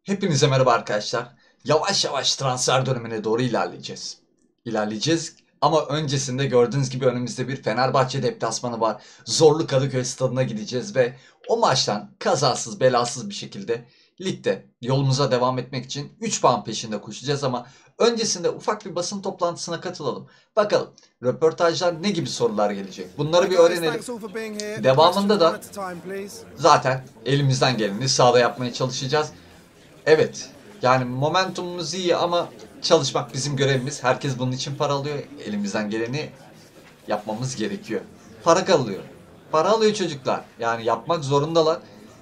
Hepinize merhaba arkadaşlar. Yavaş yavaş transfer dönemine doğru İlerleyeceğiz ama öncesinde gördüğünüz gibi önümüzde bir Fenerbahçe deplasmanı var. Zorlu Kadıköy stadına gideceğiz ve o maçtan kazasız belasız bir şekilde ligde yolumuza devam etmek için 3 puan peşinde koşacağız ama öncesinde ufak bir basın toplantısına katılalım. Bakalım röportajlar ne gibi sorular gelecek? Bunları bir öğrenelim. Devamında da zaten elimizden geleni sahada yapmaya çalışacağız. Evet. Yani momentumumuz iyi ama çalışmak bizim görevimiz. Herkes bunun için para alıyor. Elimizden geleni yapmamız gerekiyor. Para kalıyor. Para alıyor çocuklar. Yani yapmak zorundalar.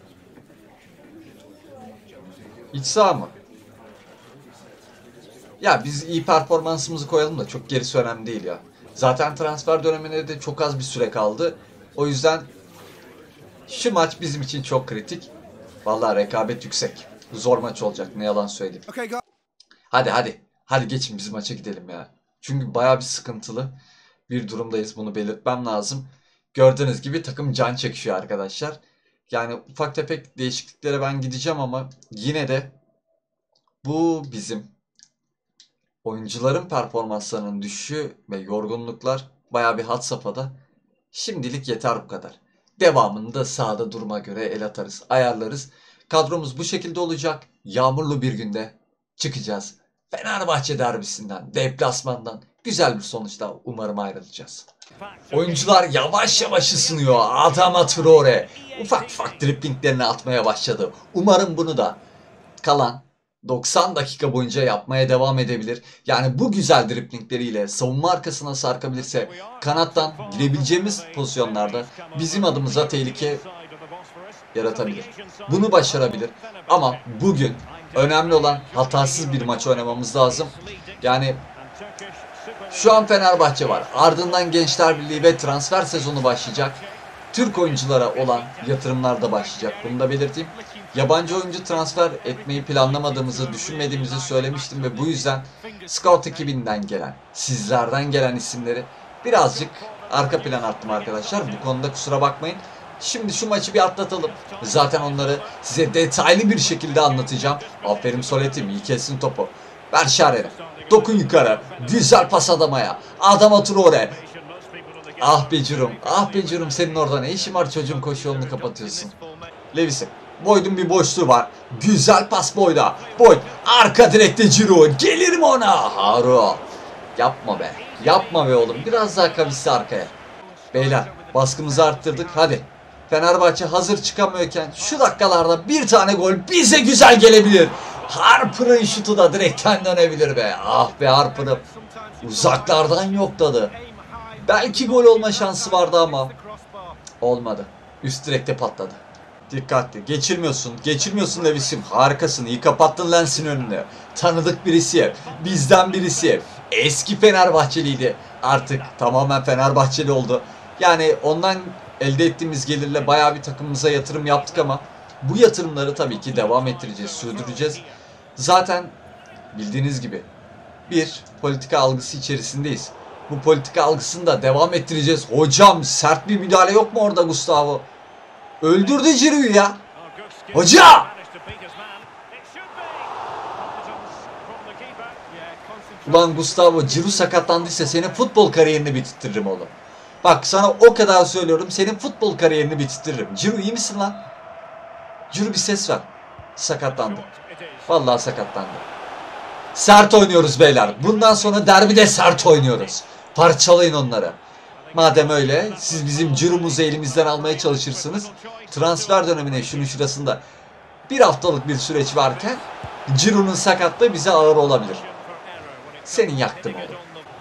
İç saha mı? Ya biz iyi performansımızı koyalım da çok gerisi önemli değil ya. Zaten transfer dönemine de çok az bir süre kaldı. O yüzden şu maç bizim için çok kritik. Vallahi rekabet yüksek. Zor maç olacak, ne yalan söyleyeyim. Hadi. Hadi geçin biz maça gidelim ya. Çünkü bayağı bir sıkıntılı bir durumdayız. Bunu belirtmem lazım. Gördüğünüz gibi takım can çekişiyor arkadaşlar. Yani ufak tefek değişikliklere ben gideceğim ama yine de bu bizim oyuncuların performanslarının düşüşü ve yorgunluklar bayağı bir had safhada. Şimdilik yeter bu kadar. Devamında sahada duruma göre el atarız, ayarlarız. Kadromuz bu şekilde olacak. Yağmurlu bir günde çıkacağız. Fenerbahçe derbisinden, deplasmandan güzel bir sonuçla umarım ayrılacağız. Oyuncular yavaş yavaş ısınıyor. Adama Traore ufak ufak driplinglerini atmaya başladı. Umarım bunu da kalan 90 dakika boyunca yapmaya devam edebilir. Yani bu güzel driplingleriyle savunma arkasına sarkabilirse kanattan girebileceğimiz pozisyonlarda bizim adımıza tehlike yaratabilir. Bunu başarabilir. Ama bugün önemli olan hatasız bir maç oynamamız lazım. Yani şu an Fenerbahçe var. Ardından Gençler Birliği ve transfer sezonu başlayacak. Türk oyunculara olan yatırımlar da başlayacak. Bunu da belirteyim. Yabancı oyuncu transfer etmeyi planlamadığımızı, düşünmediğimizi söylemiştim ve bu yüzden scout ekibinden gelen, sizlerden gelen isimleri birazcık arka plan attım arkadaşlar. Bu konuda kusura bakmayın. Şimdi şu maçı bir atlatalım. Zaten onları size detaylı bir şekilde anlatacağım. Aferin Solet'im, iyi kessin topu. Ver Şaren'e. Dokun yukarı. Güzel pas adamaya. Adama Traore. Ah be Cirum. Ah be Cirum, senin orada ne işin var, çocuğun koşu yolunu kapatıyorsun. Levis'im. Boyd'un bir boşluğu var. Güzel pas Boyd'a. Boyd arka direkte Ciro. Gelir mi ona? Haro. Yapma be. Yapma be oğlum. Biraz daha kavisli arkaya. Beyler baskımızı arttırdık. Hadi. Fenerbahçe hazır çıkamıyorken şu dakikalarda bir tane gol bize güzel gelebilir. Harper'ın şutu da direkten dönebilir be. Ah be Harper'ım. Uzaklardan yokladı. Belki gol olma şansı vardı ama olmadı. Üst direkte patladı. Dikkatli. Geçirmiyorsun. Geçirmiyorsun Levis'im. Harikasın. İyi kapattın Lens'in önünü. Tanıdık birisi. Bizden birisi. Eski Fenerbahçeliydi. Artık tamamen Fenerbahçeli oldu. Yani ondan elde ettiğimiz gelirle bayağı bir takımımıza yatırım yaptık ama bu yatırımları tabii ki devam ettireceğiz, sürdüreceğiz. Zaten bildiğiniz gibi bir politika algısı içerisindeyiz. Bu politika algısını da devam ettireceğiz. Hocam sert bir müdahale yok mu orada Gustavo? Öldürdü Ciro'yu ya. Hoca! Ulan Gustavo, Ciro sakatlandıysa senin futbol kariyerini bitirtirim oğlum. Bak sana o kadar söylüyorum, senin futbol kariyerini bitirtirim. Ciro iyi misin lan? Ciro bir ses ver. Sakatlandı. Vallahi sakatlandı. Sert oynuyoruz beyler. Bundan sonra derbide sert oynuyoruz. Parçalayın onları. Madem öyle siz bizim Ciro'muzu elimizden almaya çalışırsınız. Transfer dönemine şunun şurasında bir haftalık bir süreç varken Ciro'nun sakatlığı bize ağır olabilir. Senin yaktım oğlum.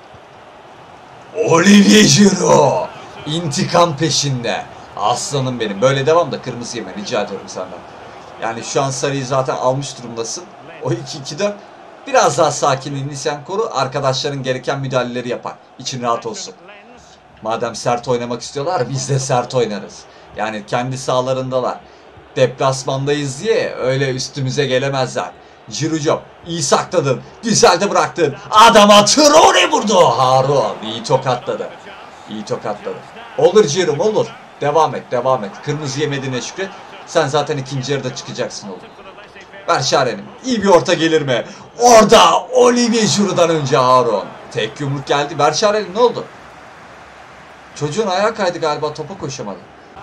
Olivier Giroud intikam peşinde. Aslanım benim. Böyle devam da kırmızı yeme rica ediyorum senden. Yani şu an sarıyı zaten almış durumdasın. O 2-2'de biraz daha sakinliğini sen koru. Arkadaşların gereken müdahaleleri yapar. İçin rahat olsun. Madem sert oynamak istiyorlar biz de sert oynarız. Yani kendi sahalarındalar. Deplasmandayız diye öyle üstümüze gelemezler. Cirucum iyi sakladın. Güzel de bıraktın. Adama Traore vurdu. Harun iyi tokatladı. İyi tokatladı. Olur Cirum olur. Devam et devam et. Kırmızı yemediğine şükret. Sen zaten ikinci yarıda çıkacaksın oğlum. Ver Şaren'im. İyi bir orta gelir mi? Orada Olivier Giroud'dan önce Harun. Tek yumruk geldi. Ver Şaren'im, ne oldu? Çocuğun ayağı kaydı galiba, topa koşamadı.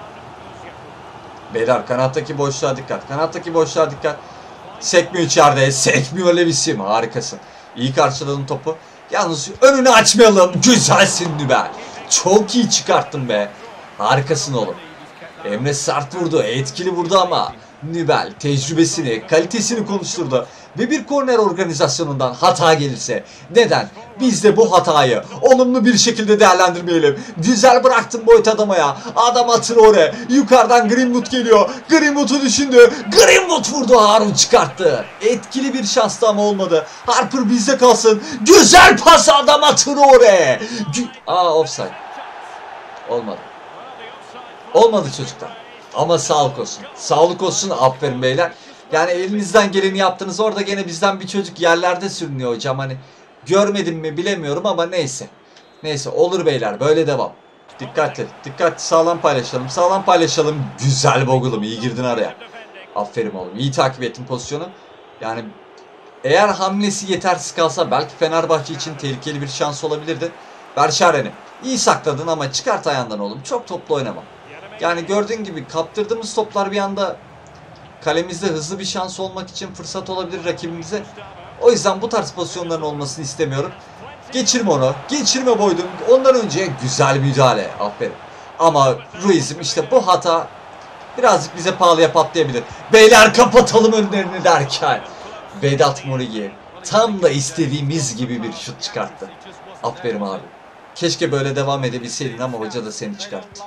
Beyler kanattaki boşluğa dikkat. Kanattaki boşluğa dikkat. Sekmiyor içeride. Sekmiyor Levis'im. Harikasın. İyi karşıladın topu. Yalnız önünü açmayalım. Güzelsin Nübel. Çok iyi çıkarttın be. Harikasın oğlum. Emre sert vurdu. Etkili vurdu ama Nübel tecrübesini, kalitesini konuşturdu. Ve bir korner organizasyonundan hata gelirse neden biz de bu hatayı olumlu bir şekilde değerlendirmeyelim? Güzel bıraktın boyut adamaya. Adam atır oraya. Yukarıdan Greenwood geliyor. Greenwood'u düşündü. Greenwood vurdu. Harun çıkarttı. Etkili bir şanstı ama olmadı. Harper bizde kalsın. Güzel pas, adam atır oraya. Offside. Olmadı. Olmadı çocuklar. Ama sağlık olsun. Sağlık olsun, aferin beyler. Yani elinizden geleni yaptınız. Orada gene bizden bir çocuk yerlerde sürünüyor hocam. Hani görmedim mi bilemiyorum ama neyse. Neyse, olur beyler, böyle devam. Dikkatli. Dikkatli, sağlam paylaşalım. Sağlam paylaşalım. Güzel Bogulum, iyi girdin araya. Aferin oğlum. İyi takip ettin pozisyonu. Yani eğer hamlesi yetersiz kalsa belki Fenerbahçe için tehlikeli bir şans olabilirdi. Ver Şaren'i. İyi sakladın ama çıkart ayağından oğlum. Çok toplu oynama. Yani gördüğün gibi kaptırdığımız toplar bir anda kalemizde hızlı bir şans olmak için fırsat olabilir rakibimize. O yüzden bu tarz pozisyonların olmasını istemiyorum. Geçirme onu. Geçirme Boydum. Ondan önce güzel müdahale. Aferin. Ama Ruiz'im işte bu hata birazcık bize pahalıya patlayabilir. Beyler kapatalım önlerini derken Vedat Muriqi tam da istediğimiz gibi bir şut çıkarttı. Aferin abi. Keşke böyle devam edebilseydin ama hoca da seni çıkarttı.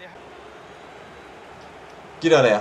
Gir araya.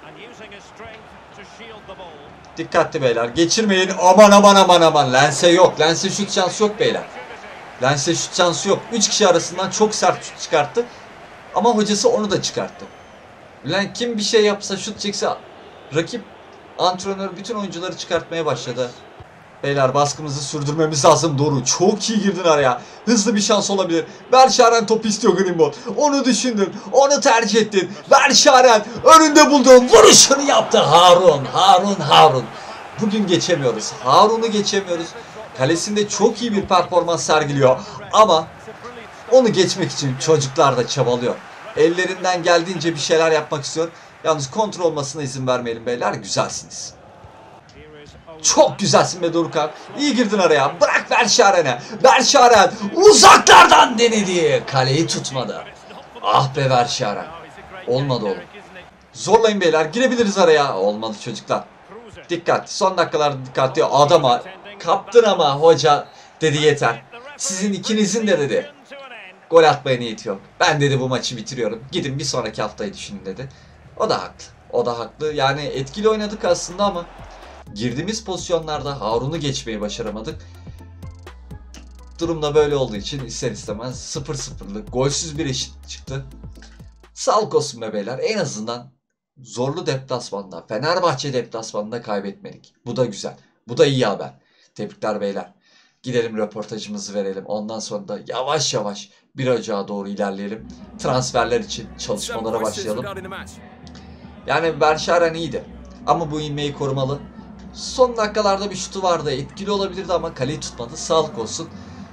Dikkatli beyler. Geçirmeyin. Aman aman aman aman. Lense yok. Lense şut şansı yok beyler. Lense şut şansı yok. 3 kişi arasından çok sert şut çıkarttı. Ama hocası onu da çıkarttı. Lan kim bir şey yapsa, şut çekse rakip antrenör bütün oyuncuları çıkartmaya başladı. Beyler baskımızı sürdürmemiz lazım. Doğru. Çok iyi girdin araya. Hızlı bir şans olabilir. Berşaren topu istiyor Greenwood. Onu düşündün. Onu tercih ettin. Berşaren önünde bulduğun vuruşunu yaptı. Harun. Bugün geçemiyoruz. Harun'u geçemiyoruz. Kalesinde çok iyi bir performans sergiliyor. Ama onu geçmek için çocuklar da çabalıyor. Ellerinden geldiğince bir şeyler yapmak istiyor. Yalnız kontrol olmasına izin vermeyelim beyler. Güzelsiniz. Çok güzelsin be Dorukhan. İyi girdin araya. Bırak Berşaren'e. Berşaren uzaklardan denedi. Kaleyi tutmadı. Ah be Berşaren. Olmadı oğlum. Zorlayın beyler. Girebiliriz araya. Olmadı çocuklar. Dikkat. Son dakikalarda dikkatli. Adama kaptın ama hoca dedi yeter. Sizin ikinizin de dedi gol atmaya niyeti yok. Ben dedi bu maçı bitiriyorum. Gidin bir sonraki haftayı düşünün dedi. O da haklı. O da haklı. Yani etkili oynadık aslında ama girdiğimiz pozisyonlarda Harun'u geçmeyi başaramadık. Durumda böyle olduğu için ister istemez 0-0'lık golsüz bir eşit çıktı. Sağlık olsun be beyler. En azından zorlu deplasmanda, Fenerbahçe deplasmanında kaybetmedik. Bu da güzel. Bu da iyi haber. Tebrikler beyler. Gidelim röportajımızı verelim. Ondan sonra da yavaş yavaş 1 Ocağı doğru ilerleyelim. Transferler için çalışmalara başlayalım. Yani Berşaren iyiydi. Ama bu inmeyi korumalı. Son dakikalarda bir şutu vardı. Etkili olabilirdi ama kaleyi tutmadı. Sağlık olsun.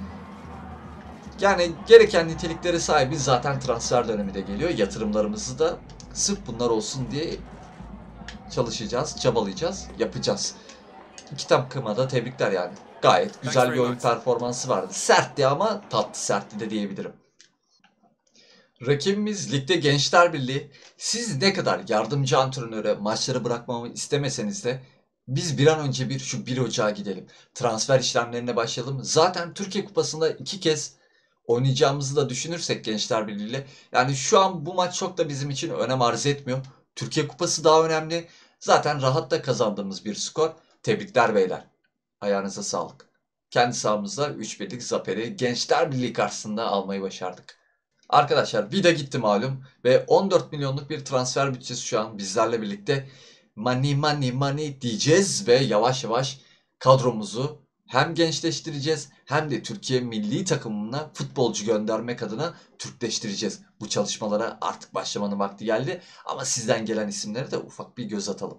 Yani gereken niteliklere sahibiz. Zaten transfer dönemi de geliyor. Yatırımlarımızı da sırf bunlar olsun diye çalışacağız, çabalayacağız, yapacağız. İki takıma da tebrikler yani. Gayet güzel bir oyun performansı vardı. Sertti ama tatlı sertti de diyebilirim. Rakibimiz ligde Gençler Birliği. Siz ne kadar yardımcı antrenöre maçları bırakmamı istemeseniz de biz bir an önce şu 1 Ocağa gidelim. Transfer işlemlerine başlayalım. Zaten Türkiye Kupası'nda 2 kez oynayacağımızı da düşünürsek Gençler Birliği ile. Yani şu an bu maç çok da bizim için önem arz etmiyor. Türkiye Kupası daha önemli. Zaten rahat da kazandığımız bir skor. Tebrikler beyler. Ayağınıza sağlık. Kendi sahamızda 3-1'lik zaferi Gençler Birliği karşısında almayı başardık. Arkadaşlar vida gitti malum ve 14 milyonluk bir transfer bütçesi şu an bizlerle birlikte money diyeceğiz ve yavaş yavaş kadromuzu hem gençleştireceğiz hem de Türkiye milli takımına futbolcu göndermek adına Türkleştireceğiz. Bu çalışmalara artık başlamanın vakti geldi ama sizden gelen isimlere de ufak bir göz atalım.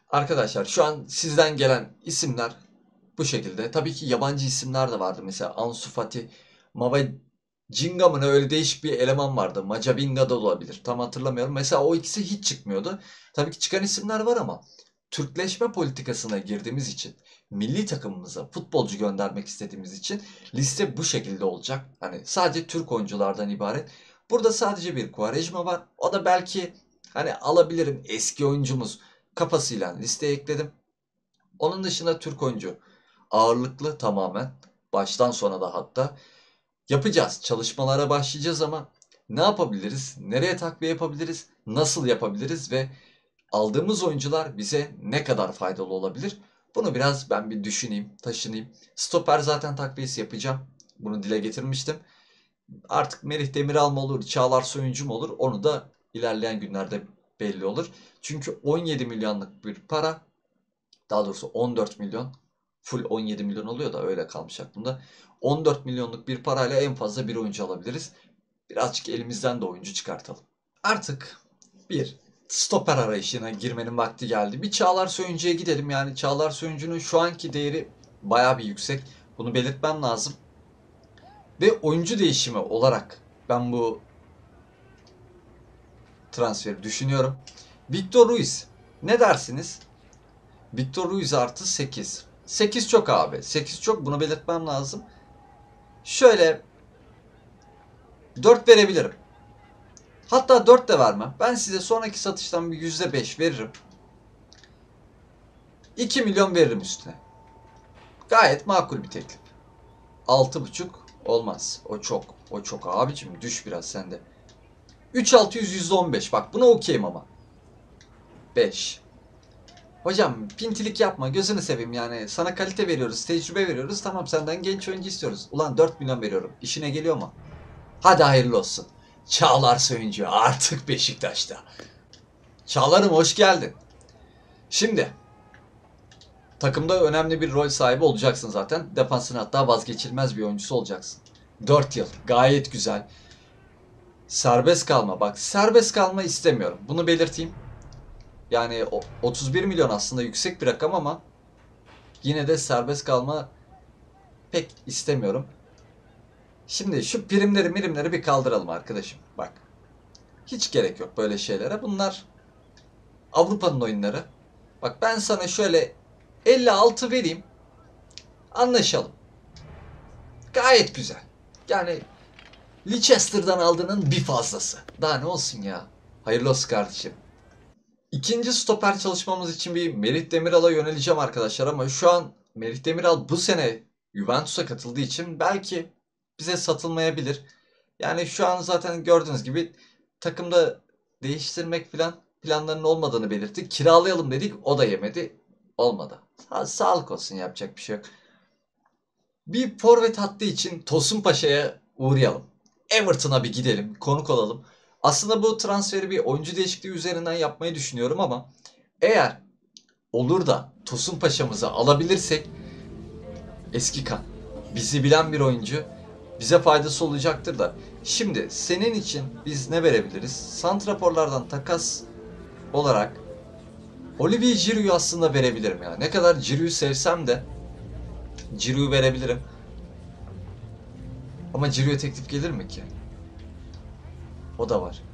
Arkadaşlar şu an sizden gelen isimler bu şekilde. Tabii ki yabancı isimler de vardı. Mesela Ansu Fati, Mavajinga mı ne, öyle değişik bir eleman vardı. Macavinga da olabilir. Tam hatırlamıyorum. Mesela o ikisi hiç çıkmıyordu. Tabii ki çıkan isimler var ama Türkleşme politikasına girdiğimiz için, milli takımımıza futbolcu göndermek istediğimiz için liste bu şekilde olacak. Hani sadece Türk oyunculardan ibaret. Burada sadece bir Quaresma var. O da belki hani alabilirim, eski oyuncumuz kafasıyla listeye ekledim. Onun dışında Türk oyuncu ağırlıklı tamamen. Baştan sona da hatta. Yapacağız. Çalışmalara başlayacağız ama ne yapabiliriz? Nereye takviye yapabiliriz? Nasıl yapabiliriz? Ve aldığımız oyuncular bize ne kadar faydalı olabilir? Bunu biraz ben bir düşüneyim, taşınayım. Stoper zaten takviyesi yapacağım. Bunu dile getirmiştim. Artık Merih Demiral mı olur, Çağlar Soyuncu mu olur? Onu da ilerleyen günlerde belli olur. Çünkü 17 milyonluk bir para, daha doğrusu 14 milyon, full 17 milyon oluyor da öyle kalmış aklımda. 14 milyonluk bir parayla en fazla bir oyuncu alabiliriz. Birazcık elimizden de oyuncu çıkartalım. Artık bir stoper arayışına girmenin vakti geldi. Bir Çağlar Söyüncü'ye gidelim. Yani Çağlar Söyüncü'nün şu anki değeri bayağı bir yüksek. Bunu belirtmem lazım. Ve oyuncu değişimi olarak ben bu transferi düşünüyorum. Victor Ruiz. Ne dersiniz? Victor Ruiz artı 8. 8 çok abi. 8 çok, bunu belirtmem lazım. Şöyle 4 verebilirim. Hatta 4 de vermem. Ben size sonraki satıştan bir %5 veririm. 2 milyon veririm üstüne. Gayet makul bir teklif. 6,5 olmaz. O çok. O çok abicim. Düş biraz sen de. 3.600 %15. Bak buna okeyim ama. 5. Hocam pintilik yapma. Gözünü seveyim yani. Sana kalite veriyoruz. Tecrübe veriyoruz. Tamam, senden genç oyuncu istiyoruz. Ulan 4 milyon veriyorum. İşine geliyor mu? Hadi hayırlı olsun. Çağlar Söyüncü artık Beşiktaş'ta. Çağlar'ım hoş geldin. Şimdi takımda önemli bir rol sahibi olacaksın zaten. Defansın hatta vazgeçilmez bir oyuncusu olacaksın. 4 yıl. Gayet güzel. Serbest kalma. Bak, serbest kalma istemiyorum. Bunu belirteyim. Yani 31 milyon aslında yüksek bir rakam ama yine de serbest kalma pek istemiyorum. Şimdi şu primleri bir kaldıralım arkadaşım. Bak. Hiç gerek yok böyle şeylere. Bunlar Avrupa'nın oyunları. Bak ben sana şöyle 56 vereyim. Anlaşalım. Gayet güzel. Yani Leicester'dan aldığının bir fazlası. Daha ne olsun ya. Hayırlı olsun kardeşim. İkinci stoper çalışmamız için bir Merih Demiral'a yöneleceğim arkadaşlar ama şu an Merih Demiral bu sene Juventus'a katıldığı için belki bize satılmayabilir. Yani şu an zaten gördüğünüz gibi takımda değiştirmek falan planlarının olmadığını belirttik. Kiralayalım dedik, o da yemedi. Olmadı. Sağlık olsun, yapacak bir şey yok. Bir forvet hattı için Tosun Paşa'ya uğrayalım. Everton'a bir gidelim, konuk olalım. Aslında bu transferi bir oyuncu değişikliği üzerinden yapmayı düşünüyorum ama eğer olur da Tosun Paşa'mızı alabilirsek, eski kan, bizi bilen bir oyuncu, bize faydası olacaktır da. Şimdi senin için biz ne verebiliriz? Santraforlardan takas olarak Olivier Giroud'u aslında verebilirim ya. Ne kadar Giroud'u sevsem de Giroud'u verebilirim. Ama Giroud'a teklif gelir mi ki? O da var.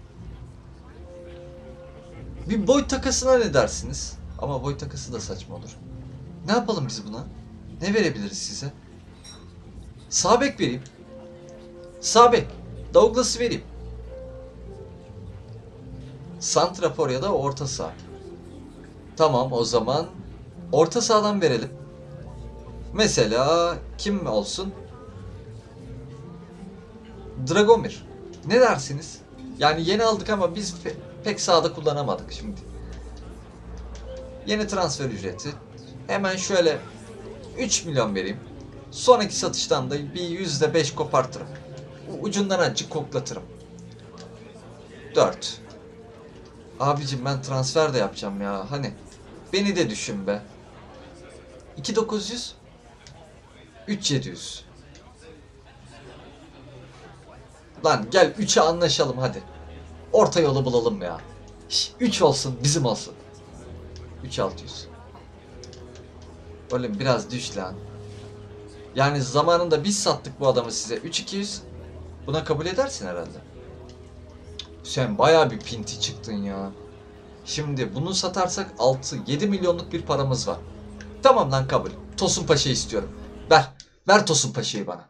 Bir boy takasına ne dersiniz? Ama boy takası da saçma olur. Ne yapalım biz buna? Ne verebiliriz size? Sağ bek vereyim. Sağ bek. Douglas'ı vereyim. Santrafor ya da orta saha. Tamam, o zaman orta sahadan verelim. Mesela kim olsun? Dragomir. Ne dersiniz? Yani yeni aldık ama biz pek sahada kullanamadık şimdi. Yeni transfer ücreti. Hemen şöyle 3 milyon vereyim. Sonraki satıştan da bir %5 kopartırım. Ucundan azıcık koklatırım. 4. Abicim ben transfer de yapacağım ya. Hani beni de düşün be. 2.900, 3.700. Lan gel 3'e anlaşalım hadi. Orta yolu bulalım ya. 3 olsun, bizim olsun. 3600. Oğlum biraz düş lan. Yani zamanında biz sattık bu adamı size 3200. Buna kabul edersin herhalde. Sen bayağı bir pinti çıktın ya. Şimdi bunu satarsak 6-7 milyonluk bir paramız var. Tamam lan, kabul. Tosun Paşa'yı istiyorum. Ver. Ver Tosun Paşa'yı bana.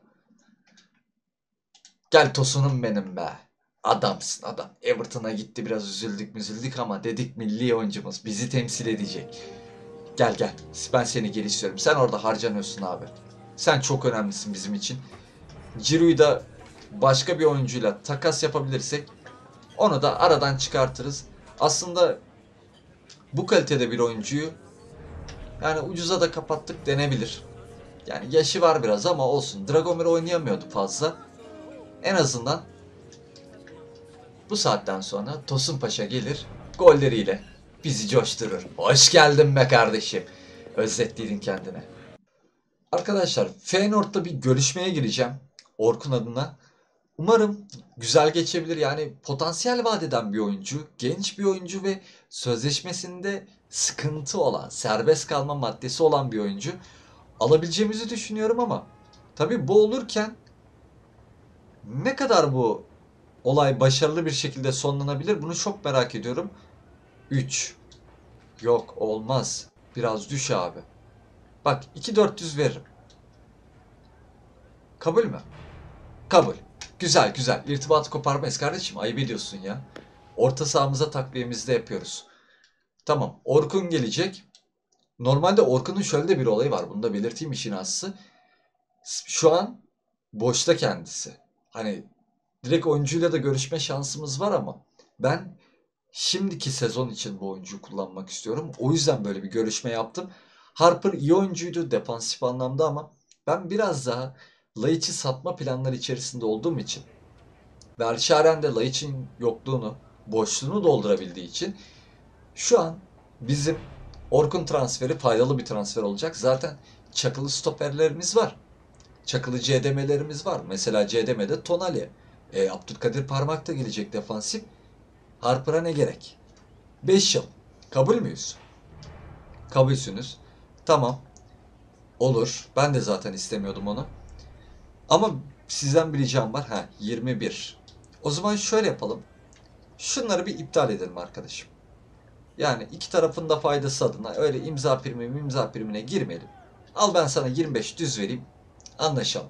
Gel Tosun'um benim be. Adamsın adam. Everton'a gitti, biraz üzüldük ama dedik milli oyuncumuz bizi temsil edecek. Gel gel. Ben seni geri istiyorum. Sen orada harcanıyorsun abi. Sen çok önemlisin bizim için. Ciro'yu da başka bir oyuncuyla takas yapabilirsek onu da aradan çıkartırız. Aslında bu kalitede bir oyuncuyu yani ucuza da kapattık denebilir. Yani yaşı var biraz ama olsun. Dragomir oynayamıyordu fazla. En azından bu saatten sonra Tosun Paşa gelir golleriyle bizi coşturur. Hoş geldin be kardeşim. Özlettiydin kendine. Arkadaşlar Feyenoord'da bir görüşmeye gireceğim Orkun adına. Umarım güzel geçebilir. Yani potansiyel vadeden bir oyuncu, genç bir oyuncu ve sözleşmesinde sıkıntı olan, serbest kalma maddesi olan bir oyuncu. Alabileceğimizi düşünüyorum ama tabii bu olurken ne kadar bu olay başarılı bir şekilde sonlanabilir bunu çok merak ediyorum. 3. Yok olmaz. Biraz düş abi. Bak 2400 veririm. Kabul mü? Kabul. Güzel güzel. İrtibatı koparmayız kardeşim. Ayıp ediyorsun ya. Orta sahamıza takviyemizi de yapıyoruz. Tamam. Orkun gelecek. Normalde Orkun'un şöyle de bir olayı var. Bunu da belirteyim işin aslı. Şu an boşta kendisi. Hani direkt oyuncuyla da görüşme şansımız var ama ben şimdiki sezon için bu oyuncuyu kullanmak istiyorum. O yüzden böyle bir görüşme yaptım. Harper iyi oyuncuydu defansif anlamda ama ben biraz daha Laiç'i satma planları içerisinde olduğum için ve Alşaren de Laiç'in yokluğunu, boşluğunu doldurabildiği için şu an bizim Orkun transferi faydalı bir transfer olacak. Zaten çakılı stoperlerimiz var. Çakılı CDM'lerimiz var. Mesela CDM'de Tonali. Abdülkadir Parmak da gelecek defansif. Harper'a ne gerek? 5 yıl. Kabul müyüz? Kabulsünüz. Tamam. Olur. Ben de zaten istemiyordum onu. Ama sizden bir ricam var. 21. O zaman şöyle yapalım. Şunları bir iptal edelim arkadaşım. Yani iki tarafın da faydası adına öyle imza primine girmeyelim. Al ben sana 25 düz vereyim. Anlaşalım.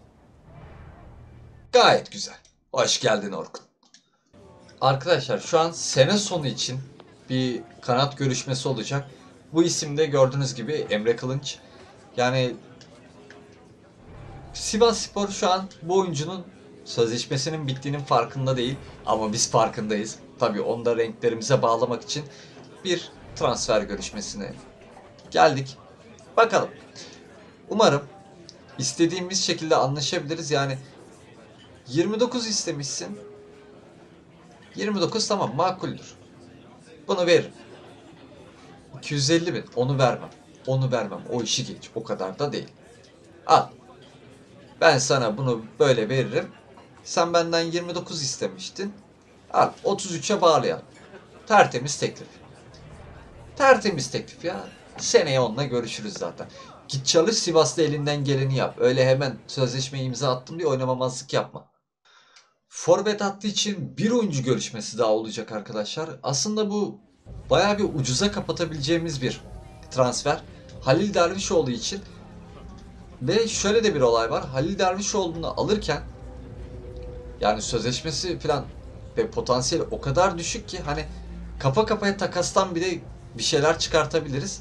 Gayet güzel. Hoş geldin Orkun. Arkadaşlar şu an sene sonu için bir kanat görüşmesi olacak. Bu isimde gördüğünüz gibi Emre Kılınç. Yani Sivasspor şu an bu oyuncunun sözleşmesinin bittiğinin farkında değil. Ama biz farkındayız. Tabii onu da renklerimize bağlamak için bir transfer görüşmesine geldik. Bakalım. Umarım istediğimiz şekilde anlaşabiliriz. Yani 29 istemişsin. 29 tamam makuldür. Bunu veririm. 250 bin. Onu vermem. Onu vermem. O işi geç. O kadar da değil. Al. Ben sana bunu böyle veririm. Sen benden 29 istemiştin. Al 33'e bağlayalım. Tertemiz teklif. Tertemiz teklif ya. Seneye onunla görüşürüz zaten. Git çalış Sivas'ta elinden geleni yap. Öyle hemen sözleşmeyi imza attım diye oynamamazlık yapma. Forvet hattı için bir oyuncu görüşmesi daha olacak arkadaşlar. Aslında bu bayağı bir ucuza kapatabileceğimiz bir transfer. Halil Dervişoğlu için. Ve şöyle de bir olay var. Halil Dervişoğlu'nu alırken yani sözleşmesi falan ve potansiyeli o kadar düşük ki hani kafa kafaya takastan bile bir şeyler çıkartabiliriz.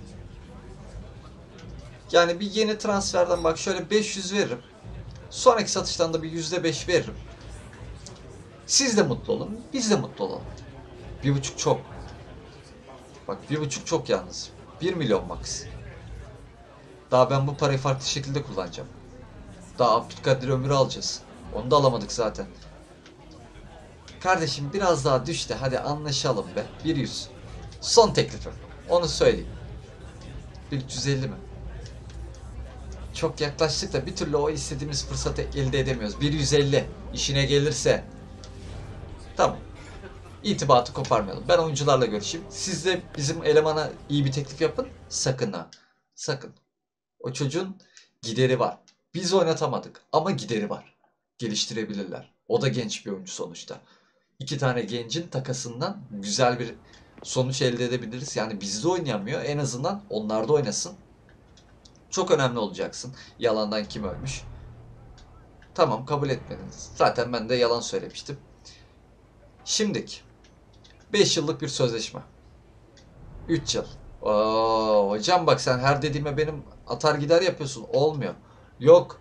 Yani bir yeni transferden bak şöyle 500 veririm. Sonraki satıştan da bir %5 veririm. Siz de mutlu olun, biz de mutlu olalım. 1,5 çok. Bak 1,5 çok yalnız. 1 milyon max. Daha ben bu parayı farklı şekilde kullanacağım. Daha Abdülkadir Ömür'ü alacağız. Onu da alamadık zaten. Kardeşim biraz daha düş de hadi anlaşalım be. 100. Son teklifim. Onu söyleyeyim. 1350 mi? Çok yaklaştık da bir türlü o istediğimiz fırsatı elde edemiyoruz. 150 işine gelirse. Tamam. İtibatı koparmayalım. Ben oyuncularla görüşeyim. Siz de bizim elemana iyi bir teklif yapın. Sakın ha. Sakın. O çocuğun gideri var. Biz oynatamadık ama gideri var. Geliştirebilirler. O da genç bir oyuncu sonuçta. 2 tane gencin takasından güzel bir sonuç elde edebiliriz. Yani bizde oynayamıyor. En azından onlarda oynasın. Çok önemli olacaksın. Yalandan kim ölmüş? Tamam, kabul etmediniz. Zaten ben de yalan söylemiştim. Şimdiki 5 yıllık bir sözleşme. 3 yıl. Hocam bak, sen her dediğime benim atar gider yapıyorsun. Olmuyor. Yok.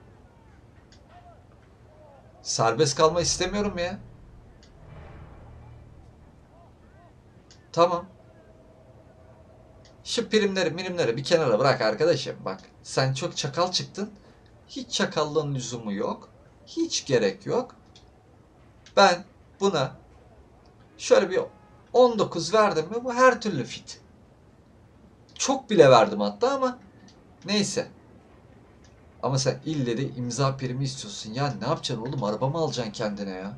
Serbest kalma istemiyorum ya. Tamam. Şu primleri bir kenara bırak arkadaşım. Bak, sen çok çakal çıktın. Hiç çakallığın lüzumu yok. Hiç gerek yok. Ben buna şöyle bir 19 verdim mi bu her türlü fit. Çok bile verdim hatta ama neyse. Ama sen ille de imza primi istiyorsun. Ya ne yapacaksın oğlum? Araba mı alacaksın kendine ya?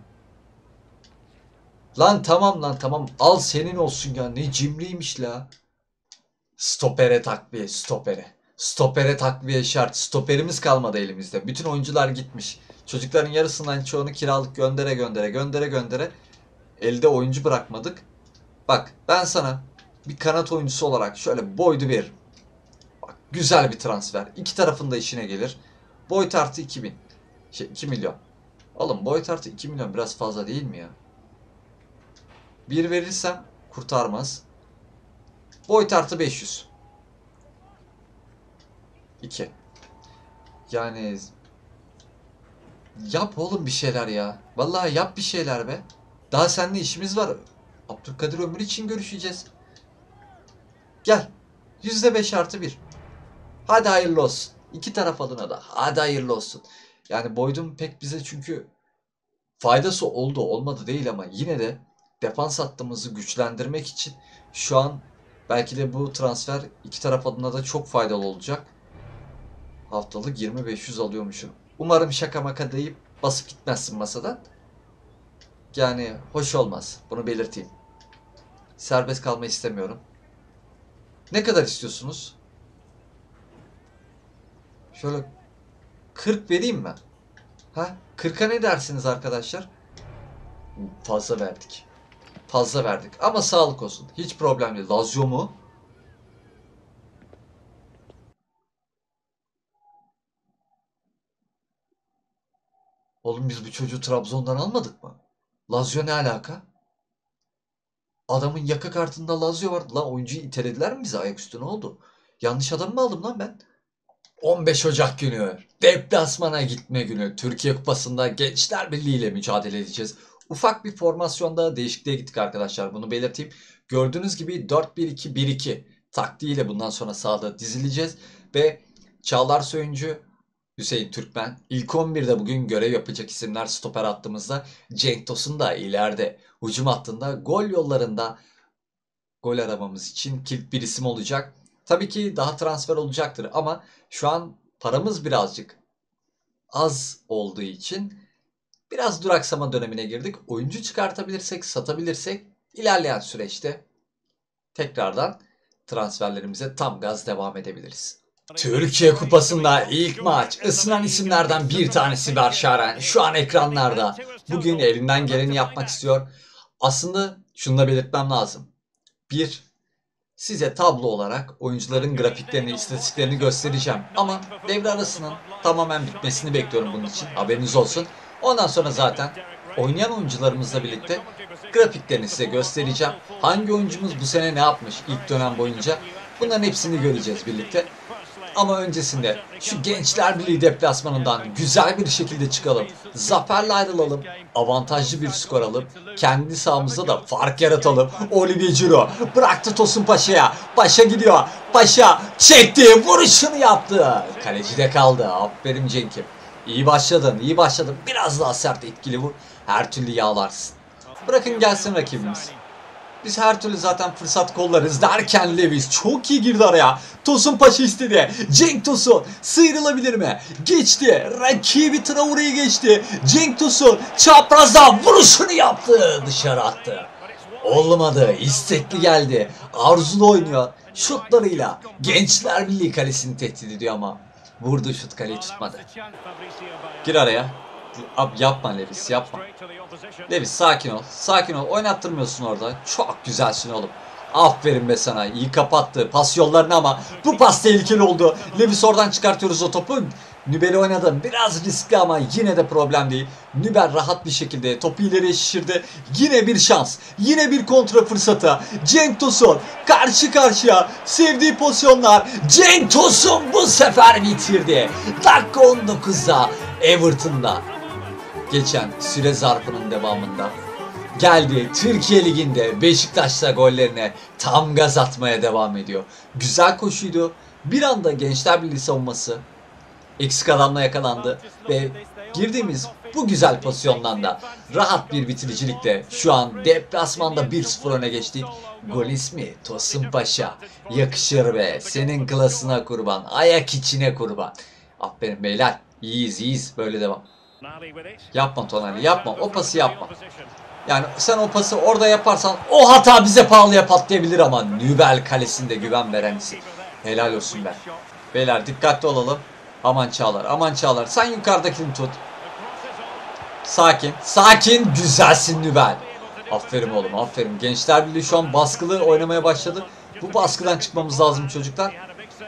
Lan tamam, lan tamam. Al, senin olsun ya. Ne cimriymiş la. Stopere takviye, stopere. Stopere takviye şart. Stoperimiz kalmadı elimizde. Bütün oyuncular gitmiş. Çocukların yarısından çoğunu kiralık göndere. Elde oyuncu bırakmadık. Bak, ben sana bir kanat oyuncusu olarak şöyle Boyd'u veririm. Bak, güzel bir transfer. İki tarafın da işine gelir. Boyd artı 2000. 2 milyon. Oğlum, Boyd artı 2 milyon biraz fazla değil mi ya? Bir verirsem kurtarmaz. Boyd artı 500. 2. Yani yap oğlum bir şeyler ya. Vallahi yap bir şeyler be. Daha seninle işimiz var. Abdülkadir Ömür için görüşeceğiz. Gel. %5 artı 1. Hadi hayırlı olsun. İki taraf adına da. Hadi hayırlı olsun. Yani Boyd'un pek bize çünkü faydası oldu olmadı değil ama yine de defans hattımızı güçlendirmek için şu an belki de bu transfer iki taraf adına da çok faydalı olacak. Haftalık 20.500 alıyormuşum. Umarım şaka maka deyip basıp gitmezsin masadan. Yani hoş olmaz. Bunu belirteyim. Serbest kalmayı istemiyorum. Ne kadar istiyorsunuz? Şöyle 40 vereyim mi? Ha? 40'a ne dersiniz arkadaşlar? Fazla verdik. Fazla verdik. Ama sağlık olsun. Hiç problem değil. Lazio mu? Oğlum, biz bu çocuğu Trabzon'dan almadık mı? Lazio ne alaka? Adamın yaka kartında Lazio var. Lan oyuncuyu itelediler mi bize? Ayaküstü ne oldu? Yanlış adam mı aldım lan ben? 15 Ocak günü deplasmana gitme günü. Türkiye Kupası'nda Gençler Birliği ile mücadele edeceğiz. Ufak bir formasyonda değişikliğe gittik arkadaşlar. Bunu belirteyim. Gördüğünüz gibi 4-1-2-1-2 taktiğiyle bundan sonra sahada dizileceğiz. Ve Çağlar Söyüncü, Hüseyin Türkmen, ilk 11'de bugün görev yapacak isimler stoper hattımızda. Cenk Tosun da ileride hücum hattında, gol yollarında gol aramamız için kilit bir isim olacak. Tabii ki daha transfer olacaktır ama şu an paramız birazcık az olduğu için biraz duraksama dönemine girdik. Oyuncu çıkartabilirsek, satabilirsek ilerleyen süreçte tekrardan transferlerimize tam gaz devam edebiliriz. Türkiye Kupası'nda ilk maç. Isınan isimlerden bir tanesi Berşaren. Şu an ekranlarda. Bugün elinden geleni yapmak istiyor. Aslında şunu da belirtmem lazım. Size tablo olarak oyuncuların grafiklerini, istatistiklerini göstereceğim. Ama devre arasının tamamen bitmesini bekliyorum bunun için. Haberiniz olsun. Ondan sonra zaten oynayan oyuncularımızla birlikte grafiklerini size göstereceğim. Hangi oyuncumuz bu sene ne yapmış ilk dönem boyunca? Bunların hepsini göreceğiz birlikte. Ama öncesinde şu Gençler Birliği deplasmanından güzel bir şekilde çıkalım. Zaferle ayrılalım. Avantajlı bir skor alıp kendi sahamızda da fark yaratalım. Olivier Giroud bıraktı Tosun Paşa'ya. Paşa gidiyor. Paşa çekti. Vuruşunu yaptı. Kalecide kaldı. Aferin Cenk'im. İyi başladın. İyi başladın. Biraz daha sert etkili vur. Her türlü yağlarsın. Bırakın gelsin rakibimiz. Biz her türlü zaten fırsat kollarız derken Lewis çok iyi girdi araya. Tosun Paşa istedi. Cenk Tosun sıyrılabilir mi? Geçti. Rakibi Traore'yi geçti. Cenk Tosun çaprazdan vuruşunu yaptı. Dışarı attı. Olmadı. İstekli geldi. Arzulu oynuyor. Şutlarıyla Gençler Birliği kalesini tehdit ediyor ama vurdu, şut kaleyi tutmadı. Gir araya. Abi yapma Lewis, yapma. Lewis sakin ol. Sakin ol. Oynattırmıyorsun orada. Çok güzelsin oğlum. Aferin be sana. İyi kapattı pas yollarını ama bu pas tehlikeli oldu. Lewis oradan çıkartıyoruz o topu. Nübel'i oynadı. Biraz riskli ama yine de problem değil. Nübel rahat bir şekilde topu ileriye şişirdi. Yine bir şans. Yine bir kontra fırsatı. Cenk Tosun karşı karşıya. Sevdiği pozisyonlar. Cenk Tosun bu sefer bitirdi. Dakika 19'da Everton'da geçen süre zarfının devamında geldi. Türkiye Ligi'nde Beşiktaş'ta gollerine tam gaz atmaya devam ediyor. Güzel koşuydu. Bir anda Gençler Birliği savunması eksik adamla yakalandı ve girdiğimiz bu güzel pozisyondan da rahat bir bitiricilikle şu an deplasmanda 1-0 öne geçtik. Gol ismi Tosun Paşa. Yakışır be. Senin klasına kurban. Ayak içine kurban. Aferin beyler. İyiyiz iyiyiz. Böyle devam. Yapma Tonali, yapma. O pası yapma. Yani sen o pası orada yaparsan o hata bize pahalıya patlayabilir ama Nübel kalesinde güven veren isim. Helal olsun be. Beyler dikkatli olalım. Aman Çağlar, aman Çağlar. Sen yukarıdakini tut. Sakin, sakin. Güzelsin Nübel. Aferin oğlum, aferin. Gençler Birliği şu an baskılı oynamaya başladı. Bu baskıdan çıkmamız lazım çocuklar.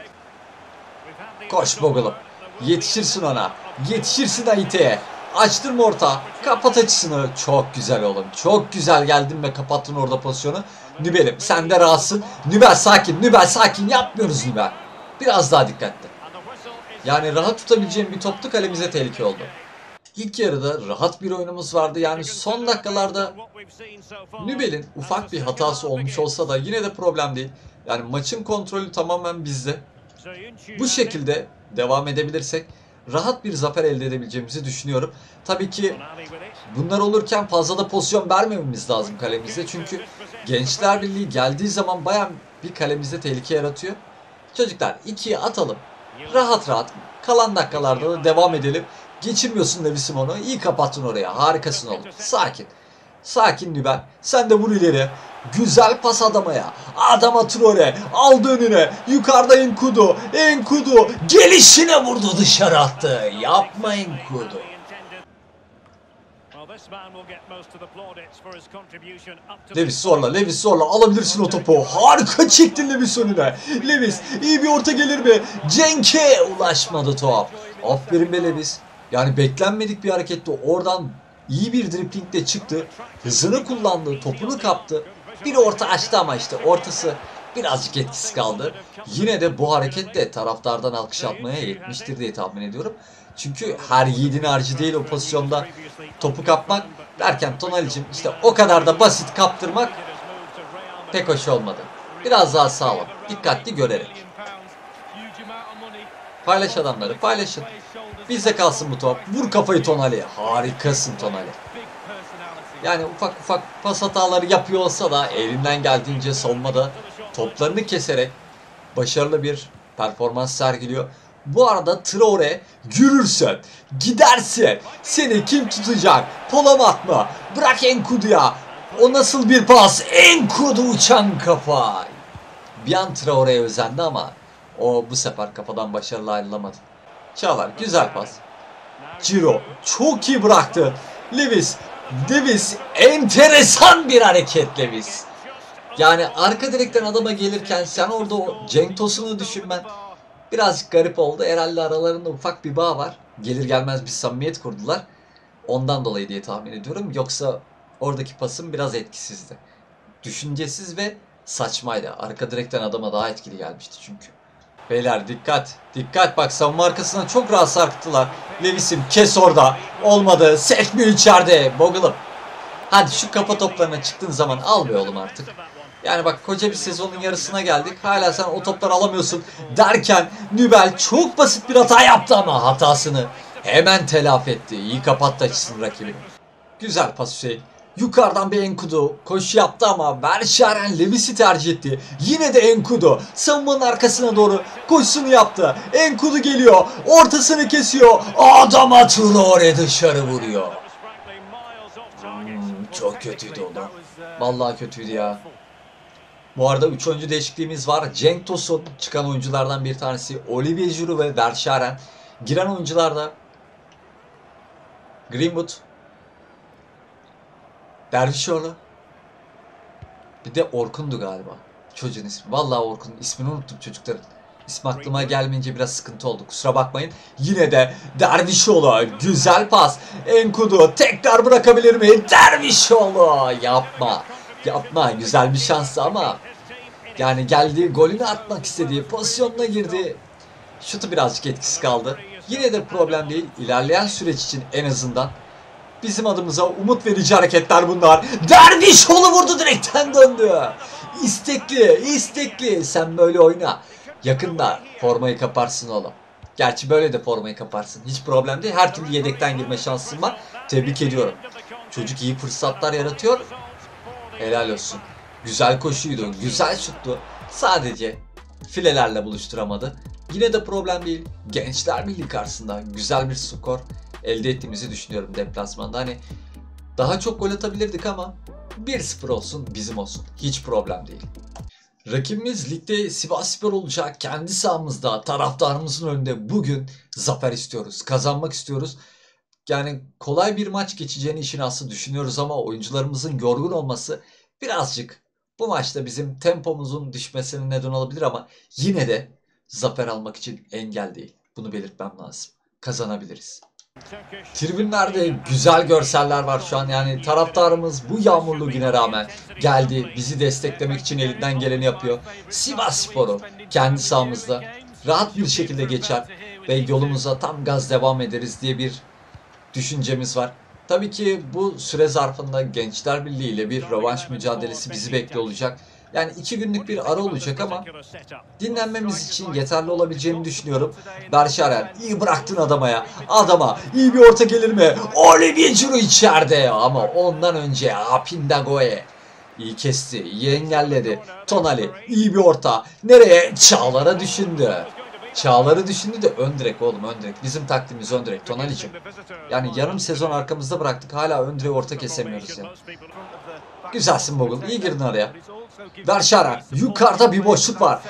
Koş Bogalım. Yetişirsin ona. Yetişirsin Aite'ye. Açtırma orta. Kapat açısını. Çok güzel oğlum. Çok güzel geldin ve kapattın orada pozisyonu. Nübel'im sen de rahatsın. Nübel sakin. Nübel sakin. Yapmıyoruz Nübel. Biraz daha dikkatli. Yani rahat tutabileceğim bir toplu kalemize tehlike oldu. İlk yarıda rahat bir oyunumuz vardı. Yani son dakikalarda Nübel'in ufak bir hatası olmuş olsa da yine de problem değil. Yani maçın kontrolü tamamen bizde. Bu şekilde devam edebilirsek rahat bir zafer elde edebileceğimizi düşünüyorum. Tabii ki bunlar olurken fazla da pozisyon vermememiz lazım kalemize. Çünkü Gençler Birliği geldiği zaman bayağı bir kalemizde tehlike yaratıyor. Çocuklar 2'ye atalım. Rahat rahat kalan dakikalarda da devam edelim. Geçirmiyorsun Lewis'im onu. İyi kapattın oraya. Harikasın oğlum. Sakin. Sakin Nübel. Sen de vur ileri. Güzel pas adamaya. Adama Traore. Aldı önüne. Yukarıda Enkudu. Enkudu. Gelişine vurdu, dışarı attı. Yapma Enkudu. Lewis zorla. Lewis zorla. Alabilirsin o topu. Harika çektin Lewis önüne. Lewis iyi bir orta gelir mi? Cenk'e ulaşmadı top. Aferin be Lewis. Yani beklenmedik bir hareketti. Oradan iyi bir driplingle çıktı. Hızını kullandı. Topunu kaptı. Bir orta açtı ama işte ortası birazcık etkisiz kaldı. Yine de bu hareket de taraftardan alkış atmaya yetmiştir diye tahmin ediyorum. Çünkü her yiğidin harcı değil o pozisyonda topu kapmak derken Tonali'cim işte o kadar da basit kaptırmak pek hoş olmadı. Biraz daha sağlam, dikkatli görerek. Paylaş adamları, paylaşın. Bizde kalsın bu top. Vur kafayı Tonali. Harikasın Tonali. Yani ufak ufak pas hataları yapıyor olsa da elinden geldiğince savunmada toplarını keserek başarılı bir performans sergiliyor. Bu arada Traore yürürsen, gidersin. Seni kim tutacak? Polamat mı? Bırak Enkudu'ya. O nasıl bir pas? Enkudu uçan kafa. Bir an Traore'ye özendi ama o bu sefer kafadan başarılı ayrılamadı. Çağlar güzel pas. Ciro çok iyi bıraktı. Lewis enteresan bir hareket Lewis. Yani arka direkten adama gelirken sen orada o Cenk Tosun'u düşünmen birazcık garip oldu. Herhalde aralarında ufak bir bağ var. Gelir gelmez bir samimiyet kurdular. Ondan dolayı diye tahmin ediyorum. Yoksa oradaki pasım biraz etkisizdi. Düşüncesiz ve saçmaydı. Arka direkten adama daha etkili gelmişti çünkü. Beyler dikkat. Dikkat bak savunma arkasına çok rahat sarktılar. Lewis'im kes orada. Olmadı. Sekmiyor içeride. Bogalım. Hadi şu kafa toplarına çıktığın zaman al be oğlum artık. Yani bak koca bir sezonun yarısına geldik. Hala sen o topları alamıyorsun derken Nübel çok basit bir hata yaptı ama hatasını hemen telafi etti. İyi kapattı açısını rakibini. Güzel pas Hüseyin. Yukarıdan bir Enkudu koşu yaptı ama Verşaren Lewis'i tercih etti. Yine de Enkudu savunmanın arkasına doğru koşusunu yaptı. Enkudu geliyor. Ortasını kesiyor. Adama Traore dışarı vuruyor. Çok kötüydü oğlum. Vallahi kötüydü ya. Bu arada 3 oyuncu değişikliğimiz var. Cenk Tosun çıkan oyunculardan bir tanesi. Olivier Giroud ve Verscharen. Giren oyuncular da Greenwood, Dervişoğlu. Bir de Orkun'du galiba. Çocuğun ismi. Vallahi Orkun. İsmini unuttum çocukların. İsmi aklıma gelmeyince biraz sıkıntı oldu. Kusura bakmayın. Yine de Dervişoğlu. Güzel pas. Enkudu tekrar bırakabilir mi? Dervişoğlu. Yapma. Yapma. Güzel bir şansı ama yani geldi, golünü atmak istediği pozisyonuna girdi. Şutu birazcık etkisiz kaldı. Yine de problem değil. İlerleyen süreç için en azından bizim adımıza umut verici hareketler bunlar. Dervişoğlu vurdu, direkten döndü. İstekli. Sen böyle oyna. Yakında formayı kaparsın oğlum. Gerçi böyle de formayı kaparsın. Hiç problem değil. Her türlü yedekten girme şansın var. Tebrik ediyorum. Çocuk iyi fırsatlar yaratıyor. Helal olsun. Güzel koşuydu. Güzel şuttu. Sadece filelerle buluşturamadı. Yine de problem değil. Gençler Birliği karşısında güzel bir skor elde ettiğimizi düşünüyorum deplasmanda. Hani daha çok gol atabilirdik ama 1-0 olsun, bizim olsun. Hiç problem değil. Rakibimiz ligde Sivasspor olacak. Kendi sahamızda, taraftarımızın önünde bugün zafer istiyoruz. Kazanmak istiyoruz. Yani kolay bir maç geçeceğini işin aslında düşünüyoruz ama oyuncularımızın yorgun olması birazcık bu maçta bizim tempomuzun düşmesine neden olabilir ama yine de zafer almak için engel değil. Bunu belirtmem lazım. Kazanabiliriz. Tribünlerde güzel görseller var şu an. Yani taraftarımız bu yağmurlu güne rağmen geldi. Bizi desteklemek için elinden geleni yapıyor. Sivasspor'u kendi sahamızda rahat bir şekilde geçer ve yolumuza tam gaz devam ederiz diye bir düşüncemiz var. Tabii ki bu süre zarfında Gençler Birliği ile bir rövanş mücadelesi bizi bekliyor olacak. Yani 2 günlük bir ara olacak ama dinlenmemiz için yeterli olabileceğini düşünüyorum. Verscharen iyi bıraktın adama iyi bir orta gelir mi? Olivier Giroud içeride ama ondan önce Apindagoe iyi kesti, iyi engelledi. Tonali iyi bir orta. Nereye? Çağlar'a düşündü. Çağlar'ı düşündü de ön direk oğlum, ön direk. Bizim taktiğimiz ön direk Tonali'cim. Yani yarım sezon arkamızda bıraktık, hala ön direğe orta kesemiyoruz ya. Güzelsin Bogle, iyi girdin araya. Verscharen, yukarıda bir boşluk var.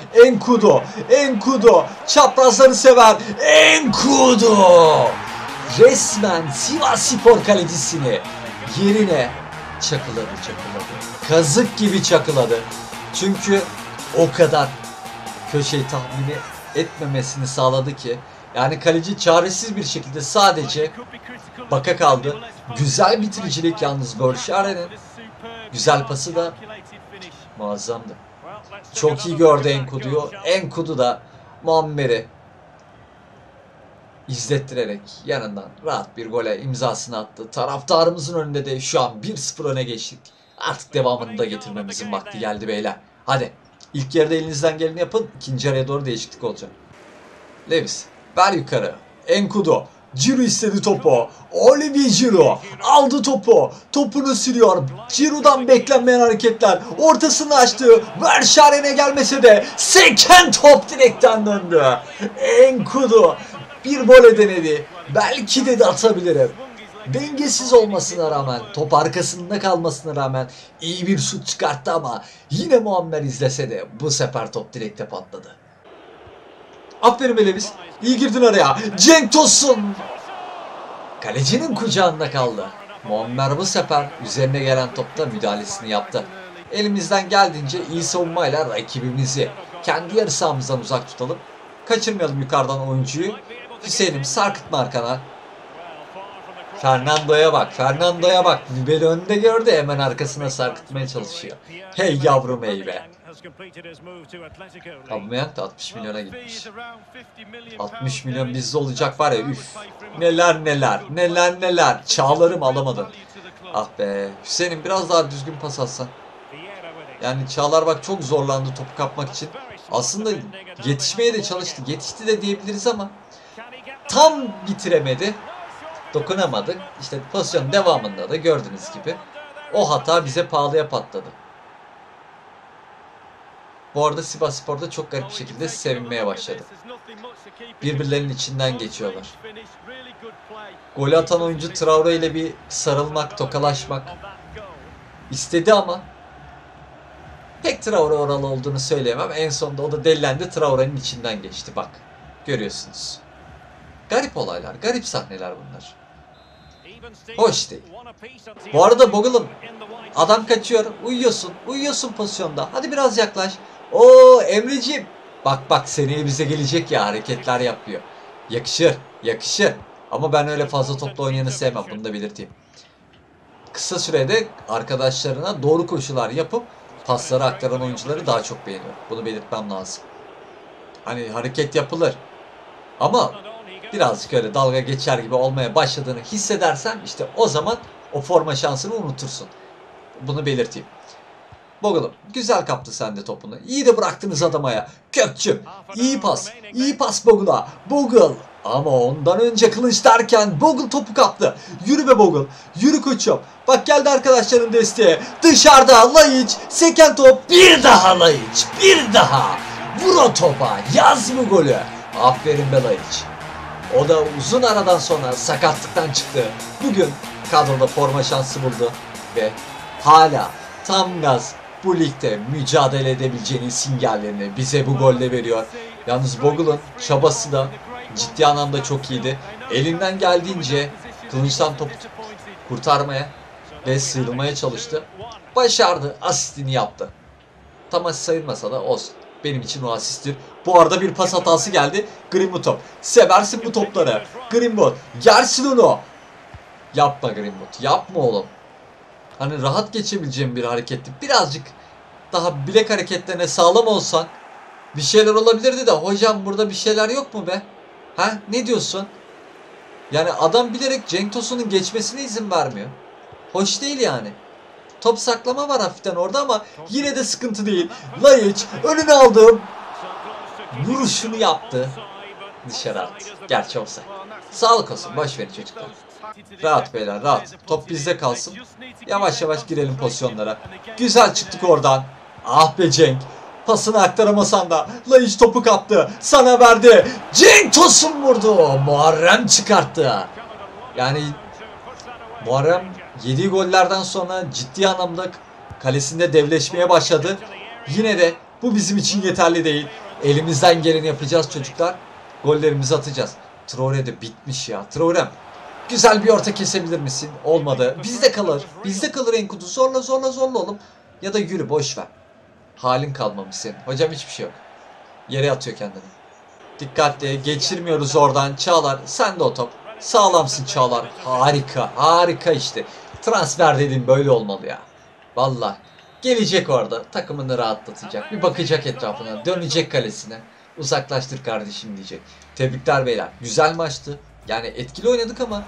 Enkudu, çaprazları sever. Enkudu! Resmen Sivasspor kalecisini yerine çakıladı. Kazık gibi çakıladı. Çünkü o kadar köşeyi tahmini etmemesini sağladı ki. Yani kaleci çaresiz bir şekilde sadece baka kaldı. Güzel bitiricilik yalnız Verscharen'in. Güzel pası da muazzamdı. Çok iyi gördü Enkudu'yu. Enkudu da Muammer'i izlettirerek yanından rahat bir gole imzasını attı. Taraftarımızın önünde de şu an 1-0 öne geçtik. Artık devamını da getirmemizin vakti geldi beyler. Hadi. İlk yarıda elinizden geleni yapın. İkinci yarıya doğru değişiklik olacak. Lewis. Ver yukarı. Enkudu. Giroud istedi topu. Olivier Giroud aldı topu. Topunu sürüyor. Giroud'dan beklenmeyen hareketler. Ortasını açtı. Verscharen'e gelmese de seken top direkten döndü. Enkudu bir vole denedi. Belki de atabilirim. Dengesiz olmasına rağmen, top arkasında kalmasına rağmen iyi bir şut çıkarttı ama yine Muammer izlese de bu sefer top direkte patladı. Aferin Lewis. İyi girdin araya. Cenk Tosun. Kalecinin kucağında kaldı. Muammer bu sefer üzerine gelen topta müdahalesini yaptı. Elimizden geldiğince iyi savunmayla rakibimizi kendi yarı sahamızdan uzak tutalım. Kaçırmayalım yukarıdan oyuncuyu. Hüseyin'im sarkıtma arkana. Fernando'ya bak. Nübel önde gördü, hemen arkasına sarkıtmaya çalışıyor. Hey yavrum hey be. Aubameyang da 60 milyona gitmiş. 60 milyon bizde olacak var ya, üf. Neler. Çağlar'ım alamadı. Ah be. Hüseyin'im biraz daha düzgün pas atsan. Yani Çağlar bak çok zorlandı topu kapmak için. Aslında yetişmeye de çalıştı. Yetişti de diyebiliriz ama tam bitiremedi. Dokunamadık. İşte pozisyon devamında da gördüğünüz gibi o hata bize pahalıya patladı. Bu arada Sivasspor'da çok garip bir şekilde sevinmeye başladı. Birbirlerinin içinden geçiyorlar. Golü atan oyuncu Traore ile bir sarılmak, tokalaşmak İstedi ama pek Traore oralı olduğunu söyleyemem. En sonunda o da delilendi. Traore'nin içinden geçti bak. Görüyorsunuz. Garip olaylar, garip sahneler bunlar. Hoş değil. Bu arada Bogle'ım adam kaçıyor. Uyuyorsun. Uyuyorsun pozisyonda. Hadi biraz yaklaş. Oo Emreciğim. Bak bak seneye bize gelecek ya hareketler yapıyor. Yakışır. Yakışır. Ama ben öyle fazla topla oynayanı sevmem. Bunu da belirteyim. Kısa sürede arkadaşlarına doğru koşular yapıp pasları aktaran oyuncuları daha çok beğeniyorum. Bunu belirtmem lazım. Hani hareket yapılır. Ama birazcık öyle dalga geçer gibi olmaya başladığını hissedersen işte o zaman o forma şansını unutursun. Bunu belirteyim. Bogle'ım güzel kaptı sen de topunu. İyi de bıraktınız adama ya. Kökçüm iyi pas. İyi pas Bogle'a. Bogle. Ama ondan önce Kılıç derken Bogle topu kaptı. Yürü be Bogle. Yürü koçum. Bak geldi arkadaşların desteğe. Dışarıda Laiç. Seken top. Bir daha Laiç. Bir daha. Vur o topa. Yaz bu golü. Aferin be Laiç. O da uzun aradan sonra sakatlıktan çıktı. Bugün kadroda forma şansı buldu. Ve hala tam gaz bu ligde mücadele edebileceğinin sinyallerini bize bu golle veriyor. Yalnız Bogle'ın çabası da ciddi anlamda çok iyiydi. Elinden geldiğince kılıçtan topu kurtarmaya ve sıyrılmaya çalıştı. Başardı. Asistini yaptı. Tam asist sayılmasa da olsun. Benim için o asisttir. Bu arada bir pas hatası geldi. Greenwood top. Seversin bu topları. Greenwood. Yersin onu. Yapma Greenwood. Yapma oğlum. Hani rahat geçebileceğim bir hareketti. Birazcık daha bilek hareketlerine sağlam olsan bir şeyler olabilirdi de hocam burada bir şeyler yok mu be? Ha? Ne diyorsun? Yani adam bilerek Cenk Tosun'un geçmesine izin vermiyor. Hoş değil yani. Top saklama var hafiften orada ama yine de sıkıntı değil. Laiç önüne aldım. Vuruşunu yaptı. Dışarı attı. Gerçi olsa. Sağlık olsun. Boş verin çocuklar. Rahat beyler rahat. Top bizde kalsın. Yavaş yavaş girelim pozisyonlara. Güzel çıktık oradan. Ah be Cenk. Pasını aktaramasan da Laiç topu kaptı. Sana verdi. Cenk Tosun vurdu. Muharrem çıkarttı. Yani Muharrem yediği gollerden sonra ciddi anlamda kalesinde devleşmeye başladı. Yine de bu bizim için yeterli değil. Elimizden geleni yapacağız çocuklar. Gollerimizi atacağız. Traore de bitmiş ya. Traorem güzel bir orta kesebilir misin? Olmadı. Bizde kalır. Bizde kalır Enkudu. Zorla zorla zorla oğlum. Ya da yürü boş ver. Halin kalmamış senin. Hocam hiçbir şey yok. Yere atıyor kendini. Dikkatli. Geçirmiyoruz oradan. Çağlar sen de o top. Sağlamsın Çağlar. Harika. Harika işte. Transfer dediğim böyle olmalı ya. Vallahi. Gelecek orada. Takımını rahatlatacak. Bir bakacak etrafına. Dönecek kalesine. Uzaklaştır kardeşim diyecek. Tebrikler beyler. Güzel maçtı. Yani etkili oynadık ama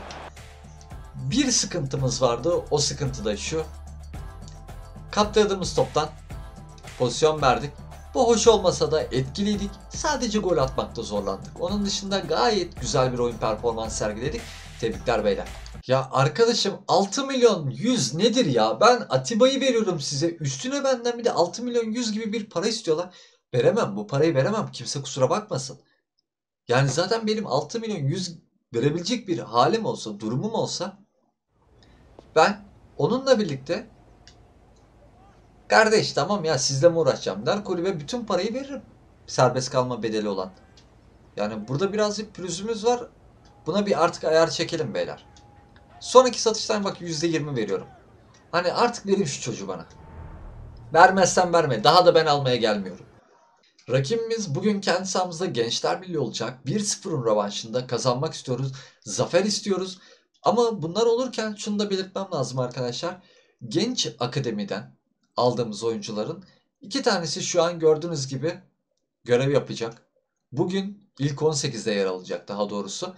bir sıkıntımız vardı. O sıkıntı da şu. Kaptırdığımız toptan pozisyon verdik. Bu hoş olmasa da etkiliydik. Sadece gol atmakta zorlandık. Onun dışında gayet güzel bir oyun performansı sergiledik. Tebrikler beyler. Ya arkadaşım 6 milyon 100 nedir ya? Ben Atiba'yı veriyorum size. Üstüne benden bir de 6 milyon 100 gibi bir para istiyorlar. Veremem, bu parayı veremem. Kimse kusura bakmasın. Yani zaten benim 6 milyon 100 verebilecek bir halim olsa, durumum olsa ben onunla birlikte kardeş tamam ya sizle mi uğraşacağım der kulübe bütün parayı veririm. Serbest kalma bedeli olan. Yani burada birazcık pürüzümüz var. Buna bir artık ayar çekelim beyler. Sonraki satıştan bak %20 veriyorum. Hani artık verin şu çocuğu bana. Vermezsen verme. Daha da ben almaya gelmiyorum. Rakibimiz bugün kendi sahamızda Gençler Birliği olacak. 1-0'ın rövanşında kazanmak istiyoruz. Zafer istiyoruz. Ama bunlar olurken şunu da belirtmem lazım arkadaşlar. Genç akademiden aldığımız oyuncuların 2 tanesi şu an gördüğünüz gibi görev yapacak. Bugün ilk 18'de yer alacak daha doğrusu.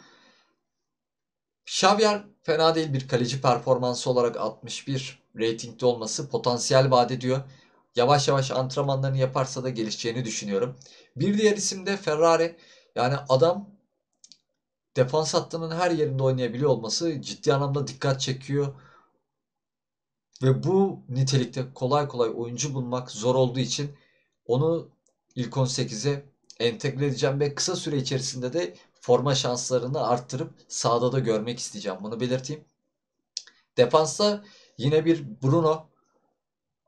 Xavier fena değil bir kaleci performansı olarak 61 ratingde olması potansiyel vaat ediyor. Yavaş yavaş antrenmanlarını yaparsa da gelişeceğini düşünüyorum. Bir diğer isim de Ferrari. Yani adam defans hattının her yerinde oynayabiliyor olması ciddi anlamda dikkat çekiyor. Ve bu nitelikte kolay kolay oyuncu bulmak zor olduğu için onu ilk 18'e entegre edeceğim ve kısa süre içerisinde de forma şanslarını arttırıp sahada da görmek isteyeceğim. Bunu belirteyim. Defansta yine bir Bruno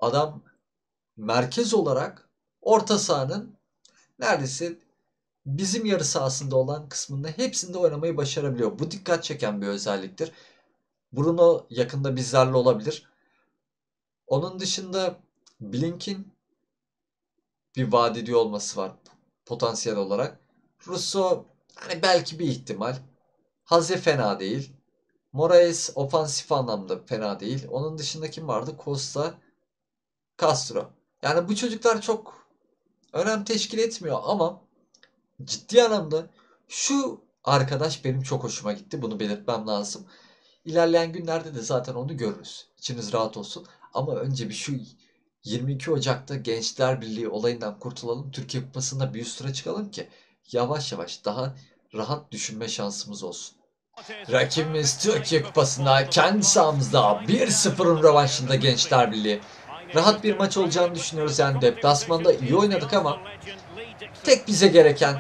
Adam merkez olarak orta sahanın neredeyse bizim yarı sahasında olan kısmında hepsinde oynamayı başarabiliyor. Bu dikkat çeken bir özelliktir. Bruno yakında bizlerle olabilir. Onun dışında Blink'in bir vaat ediyor olması var potansiyel olarak. Russo hani belki bir ihtimal. Haze fena değil. Moraes ofansif anlamda fena değil. Onun dışında kim vardı? Costa, Castro. Yani bu çocuklar çok önem teşkil etmiyor ama ciddi anlamda şu arkadaş benim çok hoşuma gitti. Bunu belirtmem lazım. İlerleyen günlerde de zaten onu görürüz. İçiniz rahat olsun. Ama önce bir şu 22 Ocak'ta Gençler Birliği olayından kurtulalım. Türkiye Kupası'nda bir üst tura çıkalım ki yavaş yavaş daha rahat düşünme şansımız olsun. Rakibimiz Türkiye Kupası'nda kendi sahamızda 1-0'ın rövanşında Gençler Birliği. Rahat bir maç olacağını düşünüyoruz. Yani deplasmanda iyi oynadık ama tek bize gereken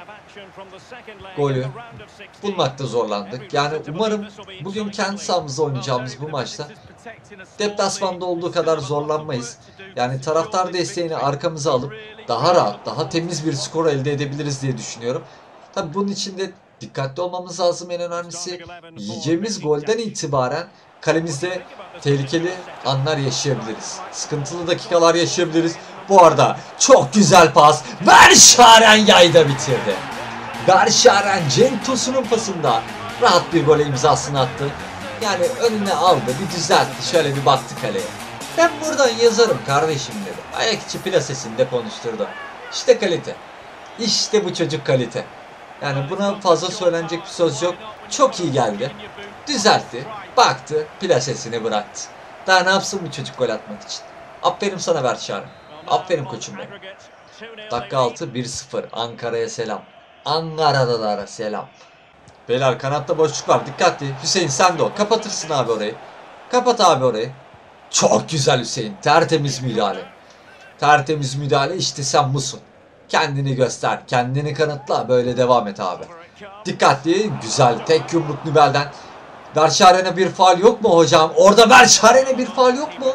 golü bulmakta zorlandık. Yani umarım bugün kendi sahamızda oynayacağımız bu maçta deplasmanda olduğu kadar zorlanmayız. Yani taraftar desteğini arkamıza alıp daha rahat, daha temiz bir skor elde edebiliriz diye düşünüyorum. Tabii bunun için de dikkatli olmamız lazım. En önemlisi yiyeceğimiz golden itibaren kalemizde tehlikeli anlar yaşayabiliriz. Sıkıntılı dakikalar yaşayabiliriz. Bu arada çok güzel pas. Berşaren yayda bitirdi. Berşaren Cenk Tosun'un pasında rahat bir gole imzasını attı. Yani önüne aldı, bir düzeltti, şöyle bir baktı kaleye. Ben buradan yazarım kardeşim dedi. Ayak içi plasesinde konuşturdu. İşte kalite. İşte bu çocuk kalite. Yani buna fazla söylenecek bir söz yok. Çok iyi geldi. Düzeltti, baktı, plasesini bıraktı. Daha ne yapsın bu çocuk gol atmak için. Aferin sana Berşaren. Aferin koçum benim. Dakika 6 1-0. Ankara'ya selam. Ankara'dalara selam. Beyler kanatta boşluk var. Dikkatli. Hüseyin sen de o. Kapatırsın abi orayı. Kapat abi orayı. Çok güzel Hüseyin. Tertemiz müdahale. Tertemiz müdahale. İşte sen busun. Kendini göster. Kendini kanıtla. Böyle devam et abi. Dikkatli. Güzel. Tek yumruk Nübel'den. Berşaren'e bir faul yok mu hocam? Orada Berşaren'e bir faul yok mu?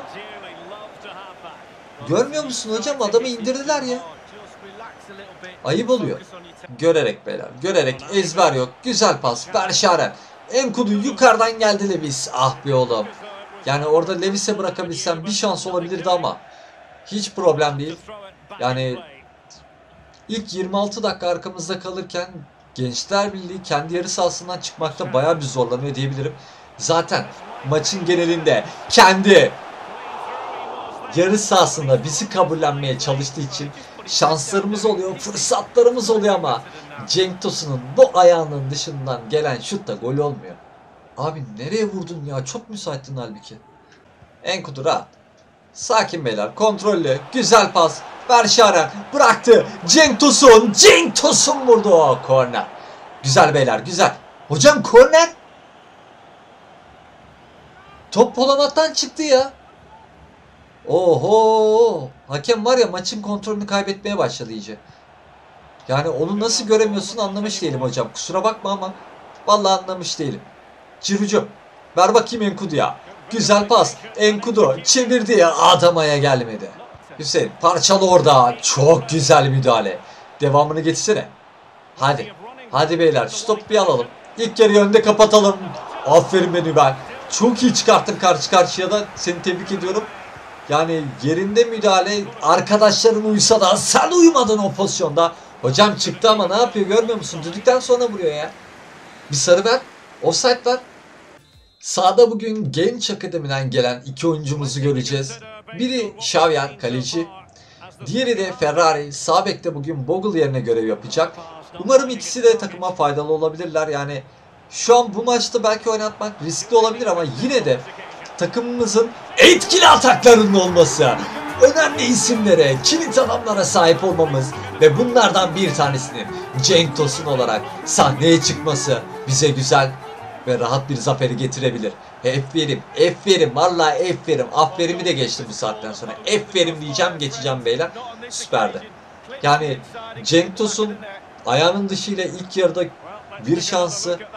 Görmüyor musun hocam? Adamı indirdiler ya. Ayıp oluyor. Görerek beyler. Görerek. Ezber yok. Güzel pas. Berşaren. Enkudu yukarıdan geldi Levis. Ah be oğlum. Yani orada Levis'e bırakabilsem bir şans olabilirdi ama hiç problem değil. Yani ilk 26 dakika arkamızda kalırken Gençler Birliği kendi yarı sahasından çıkmakta bayağı bir zorlanıyor diyebilirim. Zaten maçın genelinde kendi yarı sahasında bizi kabullenmeye çalıştığı için şanslarımız oluyor, fırsatlarımız oluyor ama Cenk Tosun'un bu ayağının dışından gelen şut da gol olmuyor. Abi nereye vurdun ya? Çok müsaittin halbuki. Enkudu rahat. Sakin beyler. Kontrollü. Güzel pas. Berşaren bıraktı. Cenk Tosun. Cenk Tosun vurdu o. Korner. Güzel beyler. Güzel. Hocam korner. Top Polamat'tan çıktı ya. Oho. Hakem var ya maçın kontrolünü kaybetmeye başladı iyice. Yani onu nasıl göremiyorsun anlamış değilim hocam. Kusura bakma ama vallahi anlamış değilim. Cirucu. Ver bakayım Enkudu'ya. Güzel pas. Enkudu çevirdi ya. Adamaya gelmedi. Hüseyin parçalı orada. Çok güzel müdahale. Devamını getirsene. Hadi. Hadi beyler şu topu bir alalım. İlk yarı önde kapatalım. Aferin beni ben. Çok iyi çıkarttın karşı karşıya da. Seni tebrik ediyorum. Yani yerinde müdahale arkadaşların uysa da sen uymadın o pozisyonda. Hocam çıktı ama ne yapıyor görmüyor musun? Düdükten sonra vuruyor ya. Bir sarı ver. Offside var. Sağda bugün Genç Akademi'den gelen iki oyuncumuzu göreceğiz. Biri Xavier kaleci. Diğeri de Ferrari. Sağ bekte bugün Bogle yerine görev yapacak. Umarım ikisi de takıma faydalı olabilirler. Yani şu an bu maçta belki oynatmak riskli olabilir ama yine de takımımızın etkili ataklarının olması, önemli isimlere, kilit adamlara sahip olmamız ve bunlardan bir tanesinin Cenk Tosun olarak sahneye çıkması bize güzel ve rahat bir zaferi getirebilir. Aferin, vallahi aferin. Aferimi de geçtim bu saatten sonra. Aferin diyeceğim, geçeceğim beyler. Süperdi. Yani Cenk Tosun ayağının dışıyla ilk yarıda bir şansı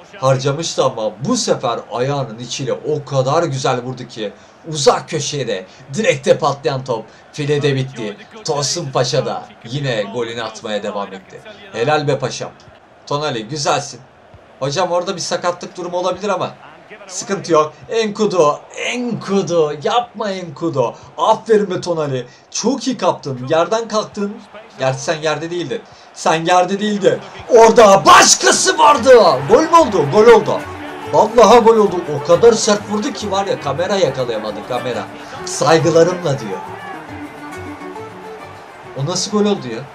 harcamıştı ama bu sefer ayağının içiyle o kadar güzel vurdu ki uzak köşeye de direkte patlayan top filede bitti. Tosun Paşa da yine golünü atmaya devam etti. Helal be paşam. Tonali güzelsin. Hocam orada bir sakatlık durumu olabilir ama sıkıntı yok. Enkudu, Enkudu, yapma Enkudu. Aferin be Tonali. Çok iyi kaptın. Yerden kalktın. Gerçi sen yerde değildin. Sen yerde değildin. Orada başkası vardı. Gol mü oldu? Gol oldu. Vallahi gol oldu. O kadar sert vurdu ki var ya, kamera yakalayamadı, kamera. Saygılarımla diyor. O nasıl gol oldu ya?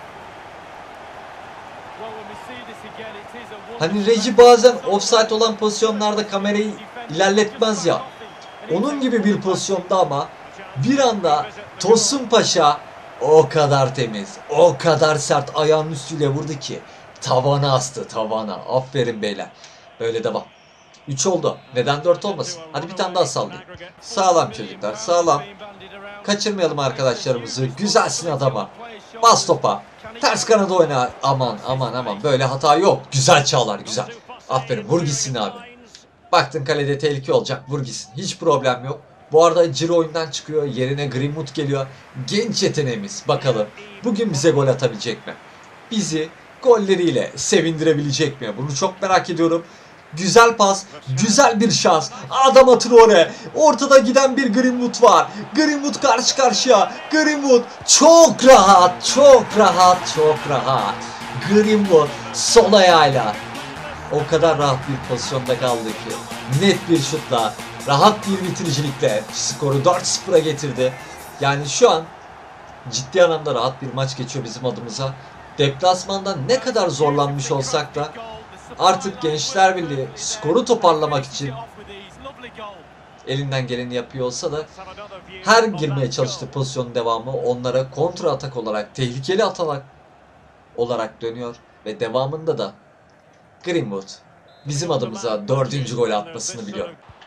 Hani reji bazen offside olan pozisyonlarda kamerayı ilerletmez ya. Onun gibi bir pozisyonda ama bir anda Tosun Paşa o kadar temiz, o kadar sert ayağının üstüyle vurdu ki tavana astı, tavana. Aferin beyler. Böyle devam. 3 oldu. Neden 4 olmasın? Hadi bir tane daha sallayın. Sağlam çocuklar, sağlam. Kaçırmayalım arkadaşlarımızı. Güzelsin adama. Bas topa. Ters kanada oyna. Aman aman aman. Böyle hata yok. Güzel Çağlar, güzel. Aferin. Vur gitsin abi. Baktın kalede tehlike olacak. Vur gitsin. Hiç problem yok. Bu arada Ciro oyundan çıkıyor. Yerine Greenwood geliyor. Genç yeteneğimiz. Bakalım bugün bize gol atabilecek mi? Bizi golleriyle sevindirebilecek mi? Bunu çok merak ediyorum. Güzel pas, güzel bir şans. Adam atır oraya. Ortada giden bir Greenwood var. Greenwood karşı karşıya. Greenwood çok rahat, çok rahat, çok rahat. Greenwood sol ayağıyla o kadar rahat bir pozisyonda kaldı ki. Net bir şutla, rahat bir bitiricilikle skoru 4-0'a getirdi. Yani şu an ciddi anlamda rahat bir maç geçiyor bizim adımıza. Deplasmanda ne kadar zorlanmış olsak da artık Gençler Birliği skoru toparlamak için elinden geleni yapıyor olsa da her girmeye çalıştığı pozisyonun devamı onlara kontra atak olarak, tehlikeli atak olarak dönüyor ve devamında da Greenwood bizim adımıza 4. golü atmasını biliyor.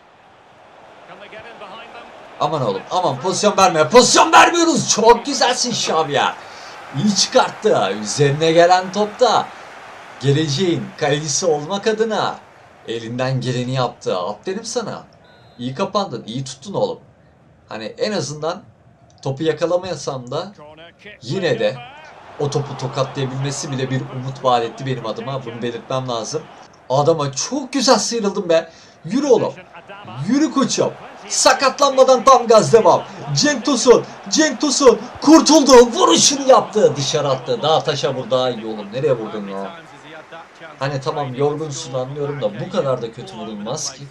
Aman oğlum, aman pozisyon verme, pozisyon vermiyoruz. Çok güzelsin Xavier. İyi çıkarttı. Üzerine gelen topta geleceğin kalecisi olmak adına elinden geleni yaptı. Aferin sana. İyi kapandın, iyi tuttun oğlum. Hani en azından topu yakalamayasam da yine de o topu tokatlayabilmesi bile bir umut vaat etti benim adıma. Bunu belirtmem lazım. Adama çok güzel sıyrıldım be. Yürü oğlum. Yürü koçum. Sakatlanmadan tam gaz devam. Cenk Tosun. Cenk Tosun kurtuldu. Vuruşunu yaptı. Dışarı attı. Daha taşa vur, daha iyi oğlum. Nereye vurdun ya? Hani tamam yorgunsun anlıyorum da bu kadar da kötü vurulmaz ki.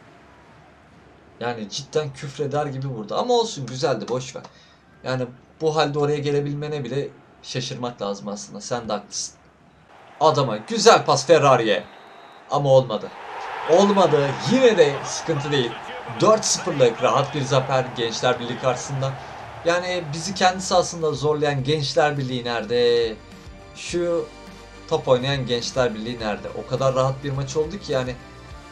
Yani cidden küfreder gibi vurdu. Ama olsun, güzeldi, boş ver. Yani bu halde oraya gelebilmene bile şaşırmak lazım aslında. Sen de haklısın. Adama güzel pas Ferrari'ye. Ama olmadı. Olmadı. Yine de sıkıntı değil. 4-0'lık rahat bir zafer Gençler Birliği karşısında. Yani bizi kendi sahasında zorlayan Gençler Birliği nerede? Şu top oynayan Gençler Birliği nerede? O kadar rahat bir maç oldu ki yani.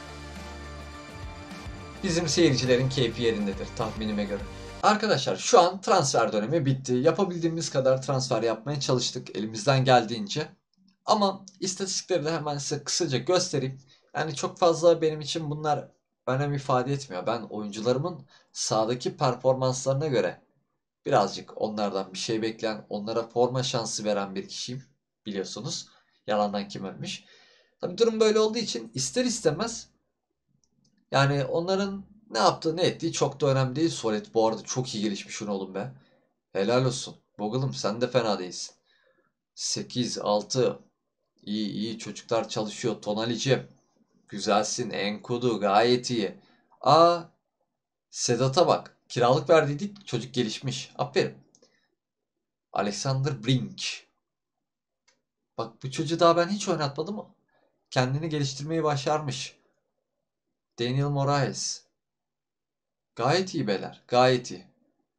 Bizim seyircilerin keyfi yerindedir tahminime göre. Arkadaşlar şu an transfer dönemi bitti. Yapabildiğimiz kadar transfer yapmaya çalıştık elimizden geldiğince. Ama istatistikleri de hemen size kısaca göstereyim. Yani çok fazla benim için bunlar önem ifade etmiyor. Ben oyuncularımın sahadaki performanslarına göre birazcık onlardan bir şey bekleyen, onlara forma şansı veren bir kişiyim. Biliyorsunuz. Yalandan kim ölmüş. Tabii durum böyle olduğu için ister istemez yani onların ne yaptığı ne ettiği çok da önemli değil. Solid bu arada çok iyi gelişmiş oğlum be. Helal olsun. Boggle'ım sen de fena değilsin. 8, 6. İyi iyi çocuklar çalışıyor. Tonalicim. Güzelsin. Enkudu gayet iyi. Aa, Sedat'a bak. Kiralık verdiydik. Çocuk gelişmiş. Aferin. Alexander Brink. Bak bu çocuğu daha ben hiç oynatmadım ama kendini geliştirmeyi başarmış. Daniel Moraes. Gayet iyi beyler. Gayet iyi.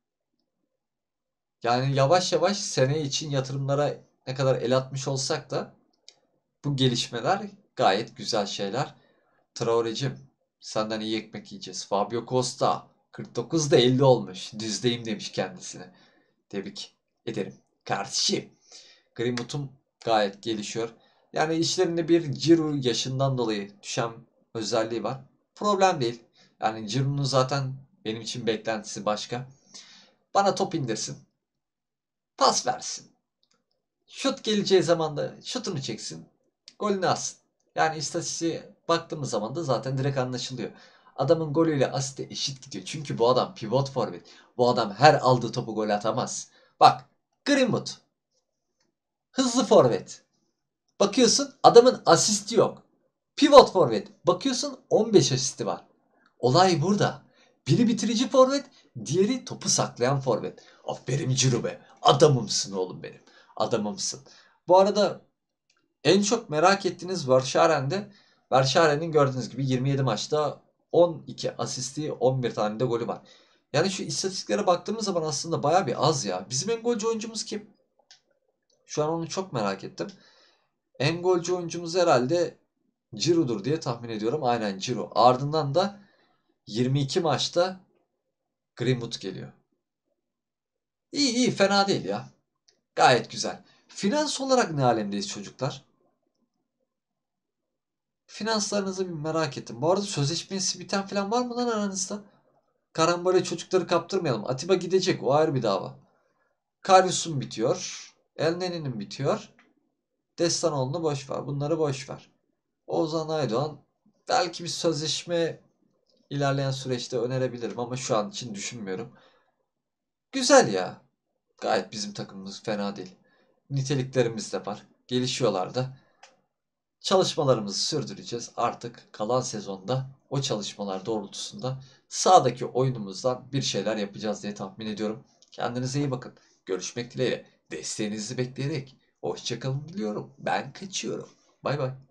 Yani yavaş yavaş sene için yatırımlara ne kadar el atmış olsak da bu gelişmeler gayet güzel şeyler. Traore'cim senden iyi ekmek yiyeceğiz. Fabio Costa 49'da 50 olmuş. Düzdeyim demiş kendisine. Tebrik ederim. Kardeşim. Greenwood'um gayet gelişiyor. Yani işlerinde bir Ciro yaşından dolayı düşen özelliği var. Problem değil. Yani Giroud'un zaten benim için beklentisi başka. Bana top indirsin. Pas versin. Şut geleceği zaman da şutunu çeksin. Golünü atsın. Yani istatistiğe baktığımız zaman da zaten direkt anlaşılıyor. Adamın golüyle asisti eşit gidiyor. Çünkü bu adam pivot forvet. Bu adam her aldığı topu gol atamaz. Bak, Greenwood hızlı forvet. Bakıyorsun adamın asisti yok. Pivot forvet. Bakıyorsun 15 asisti var. Olay burada. Biri bitirici forvet, diğeri topu saklayan forvet. Aferin Ciro be. Adamımsın oğlum benim. Adamımsın. Bu arada en çok merak ettiğiniz Verscharen'de, Verscharen'in gördüğünüz gibi 27 maçta 12 asisti, 11 tane de golü var. Yani şu istatistiklere baktığımız zaman aslında baya bir az ya. Bizim en golcü oyuncumuz kim? Şu an onu çok merak ettim. En golcü oyuncumuz herhalde Ciro'dur diye tahmin ediyorum. Aynen Ciro. Ardından da 22 maçta Greenwood geliyor. İyi iyi, fena değil ya. Gayet güzel. Finans olarak ne alemdeyiz çocuklar? Finanslarınızı bir merak ettim. Bu arada sözleşmesi biten falan var mı lan aranızda? Karambole çocukları kaptırmayalım. Atiba gidecek, o ayrı bir dava. Karius'un bitiyor. Elneny'nin bitiyor. Destanoğlu'nu boş ver. Bunları boş ver. Oğuzhan Aydoğan belki bir sözleşme ilerleyen süreçte önerebilirim ama şu an için düşünmüyorum. Güzel ya. Gayet bizim takımımız fena değil. Niteliklerimiz de var. Gelişiyorlar da. Çalışmalarımızı sürdüreceğiz. Artık kalan sezonda o çalışmalar doğrultusunda sahadaki oyunumuzdan bir şeyler yapacağız diye tahmin ediyorum. Kendinize iyi bakın. Görüşmek dileğiyle. Desteğinizi bekleyerek hoşça kalın diliyorum. Ben kaçıyorum. Bay bay.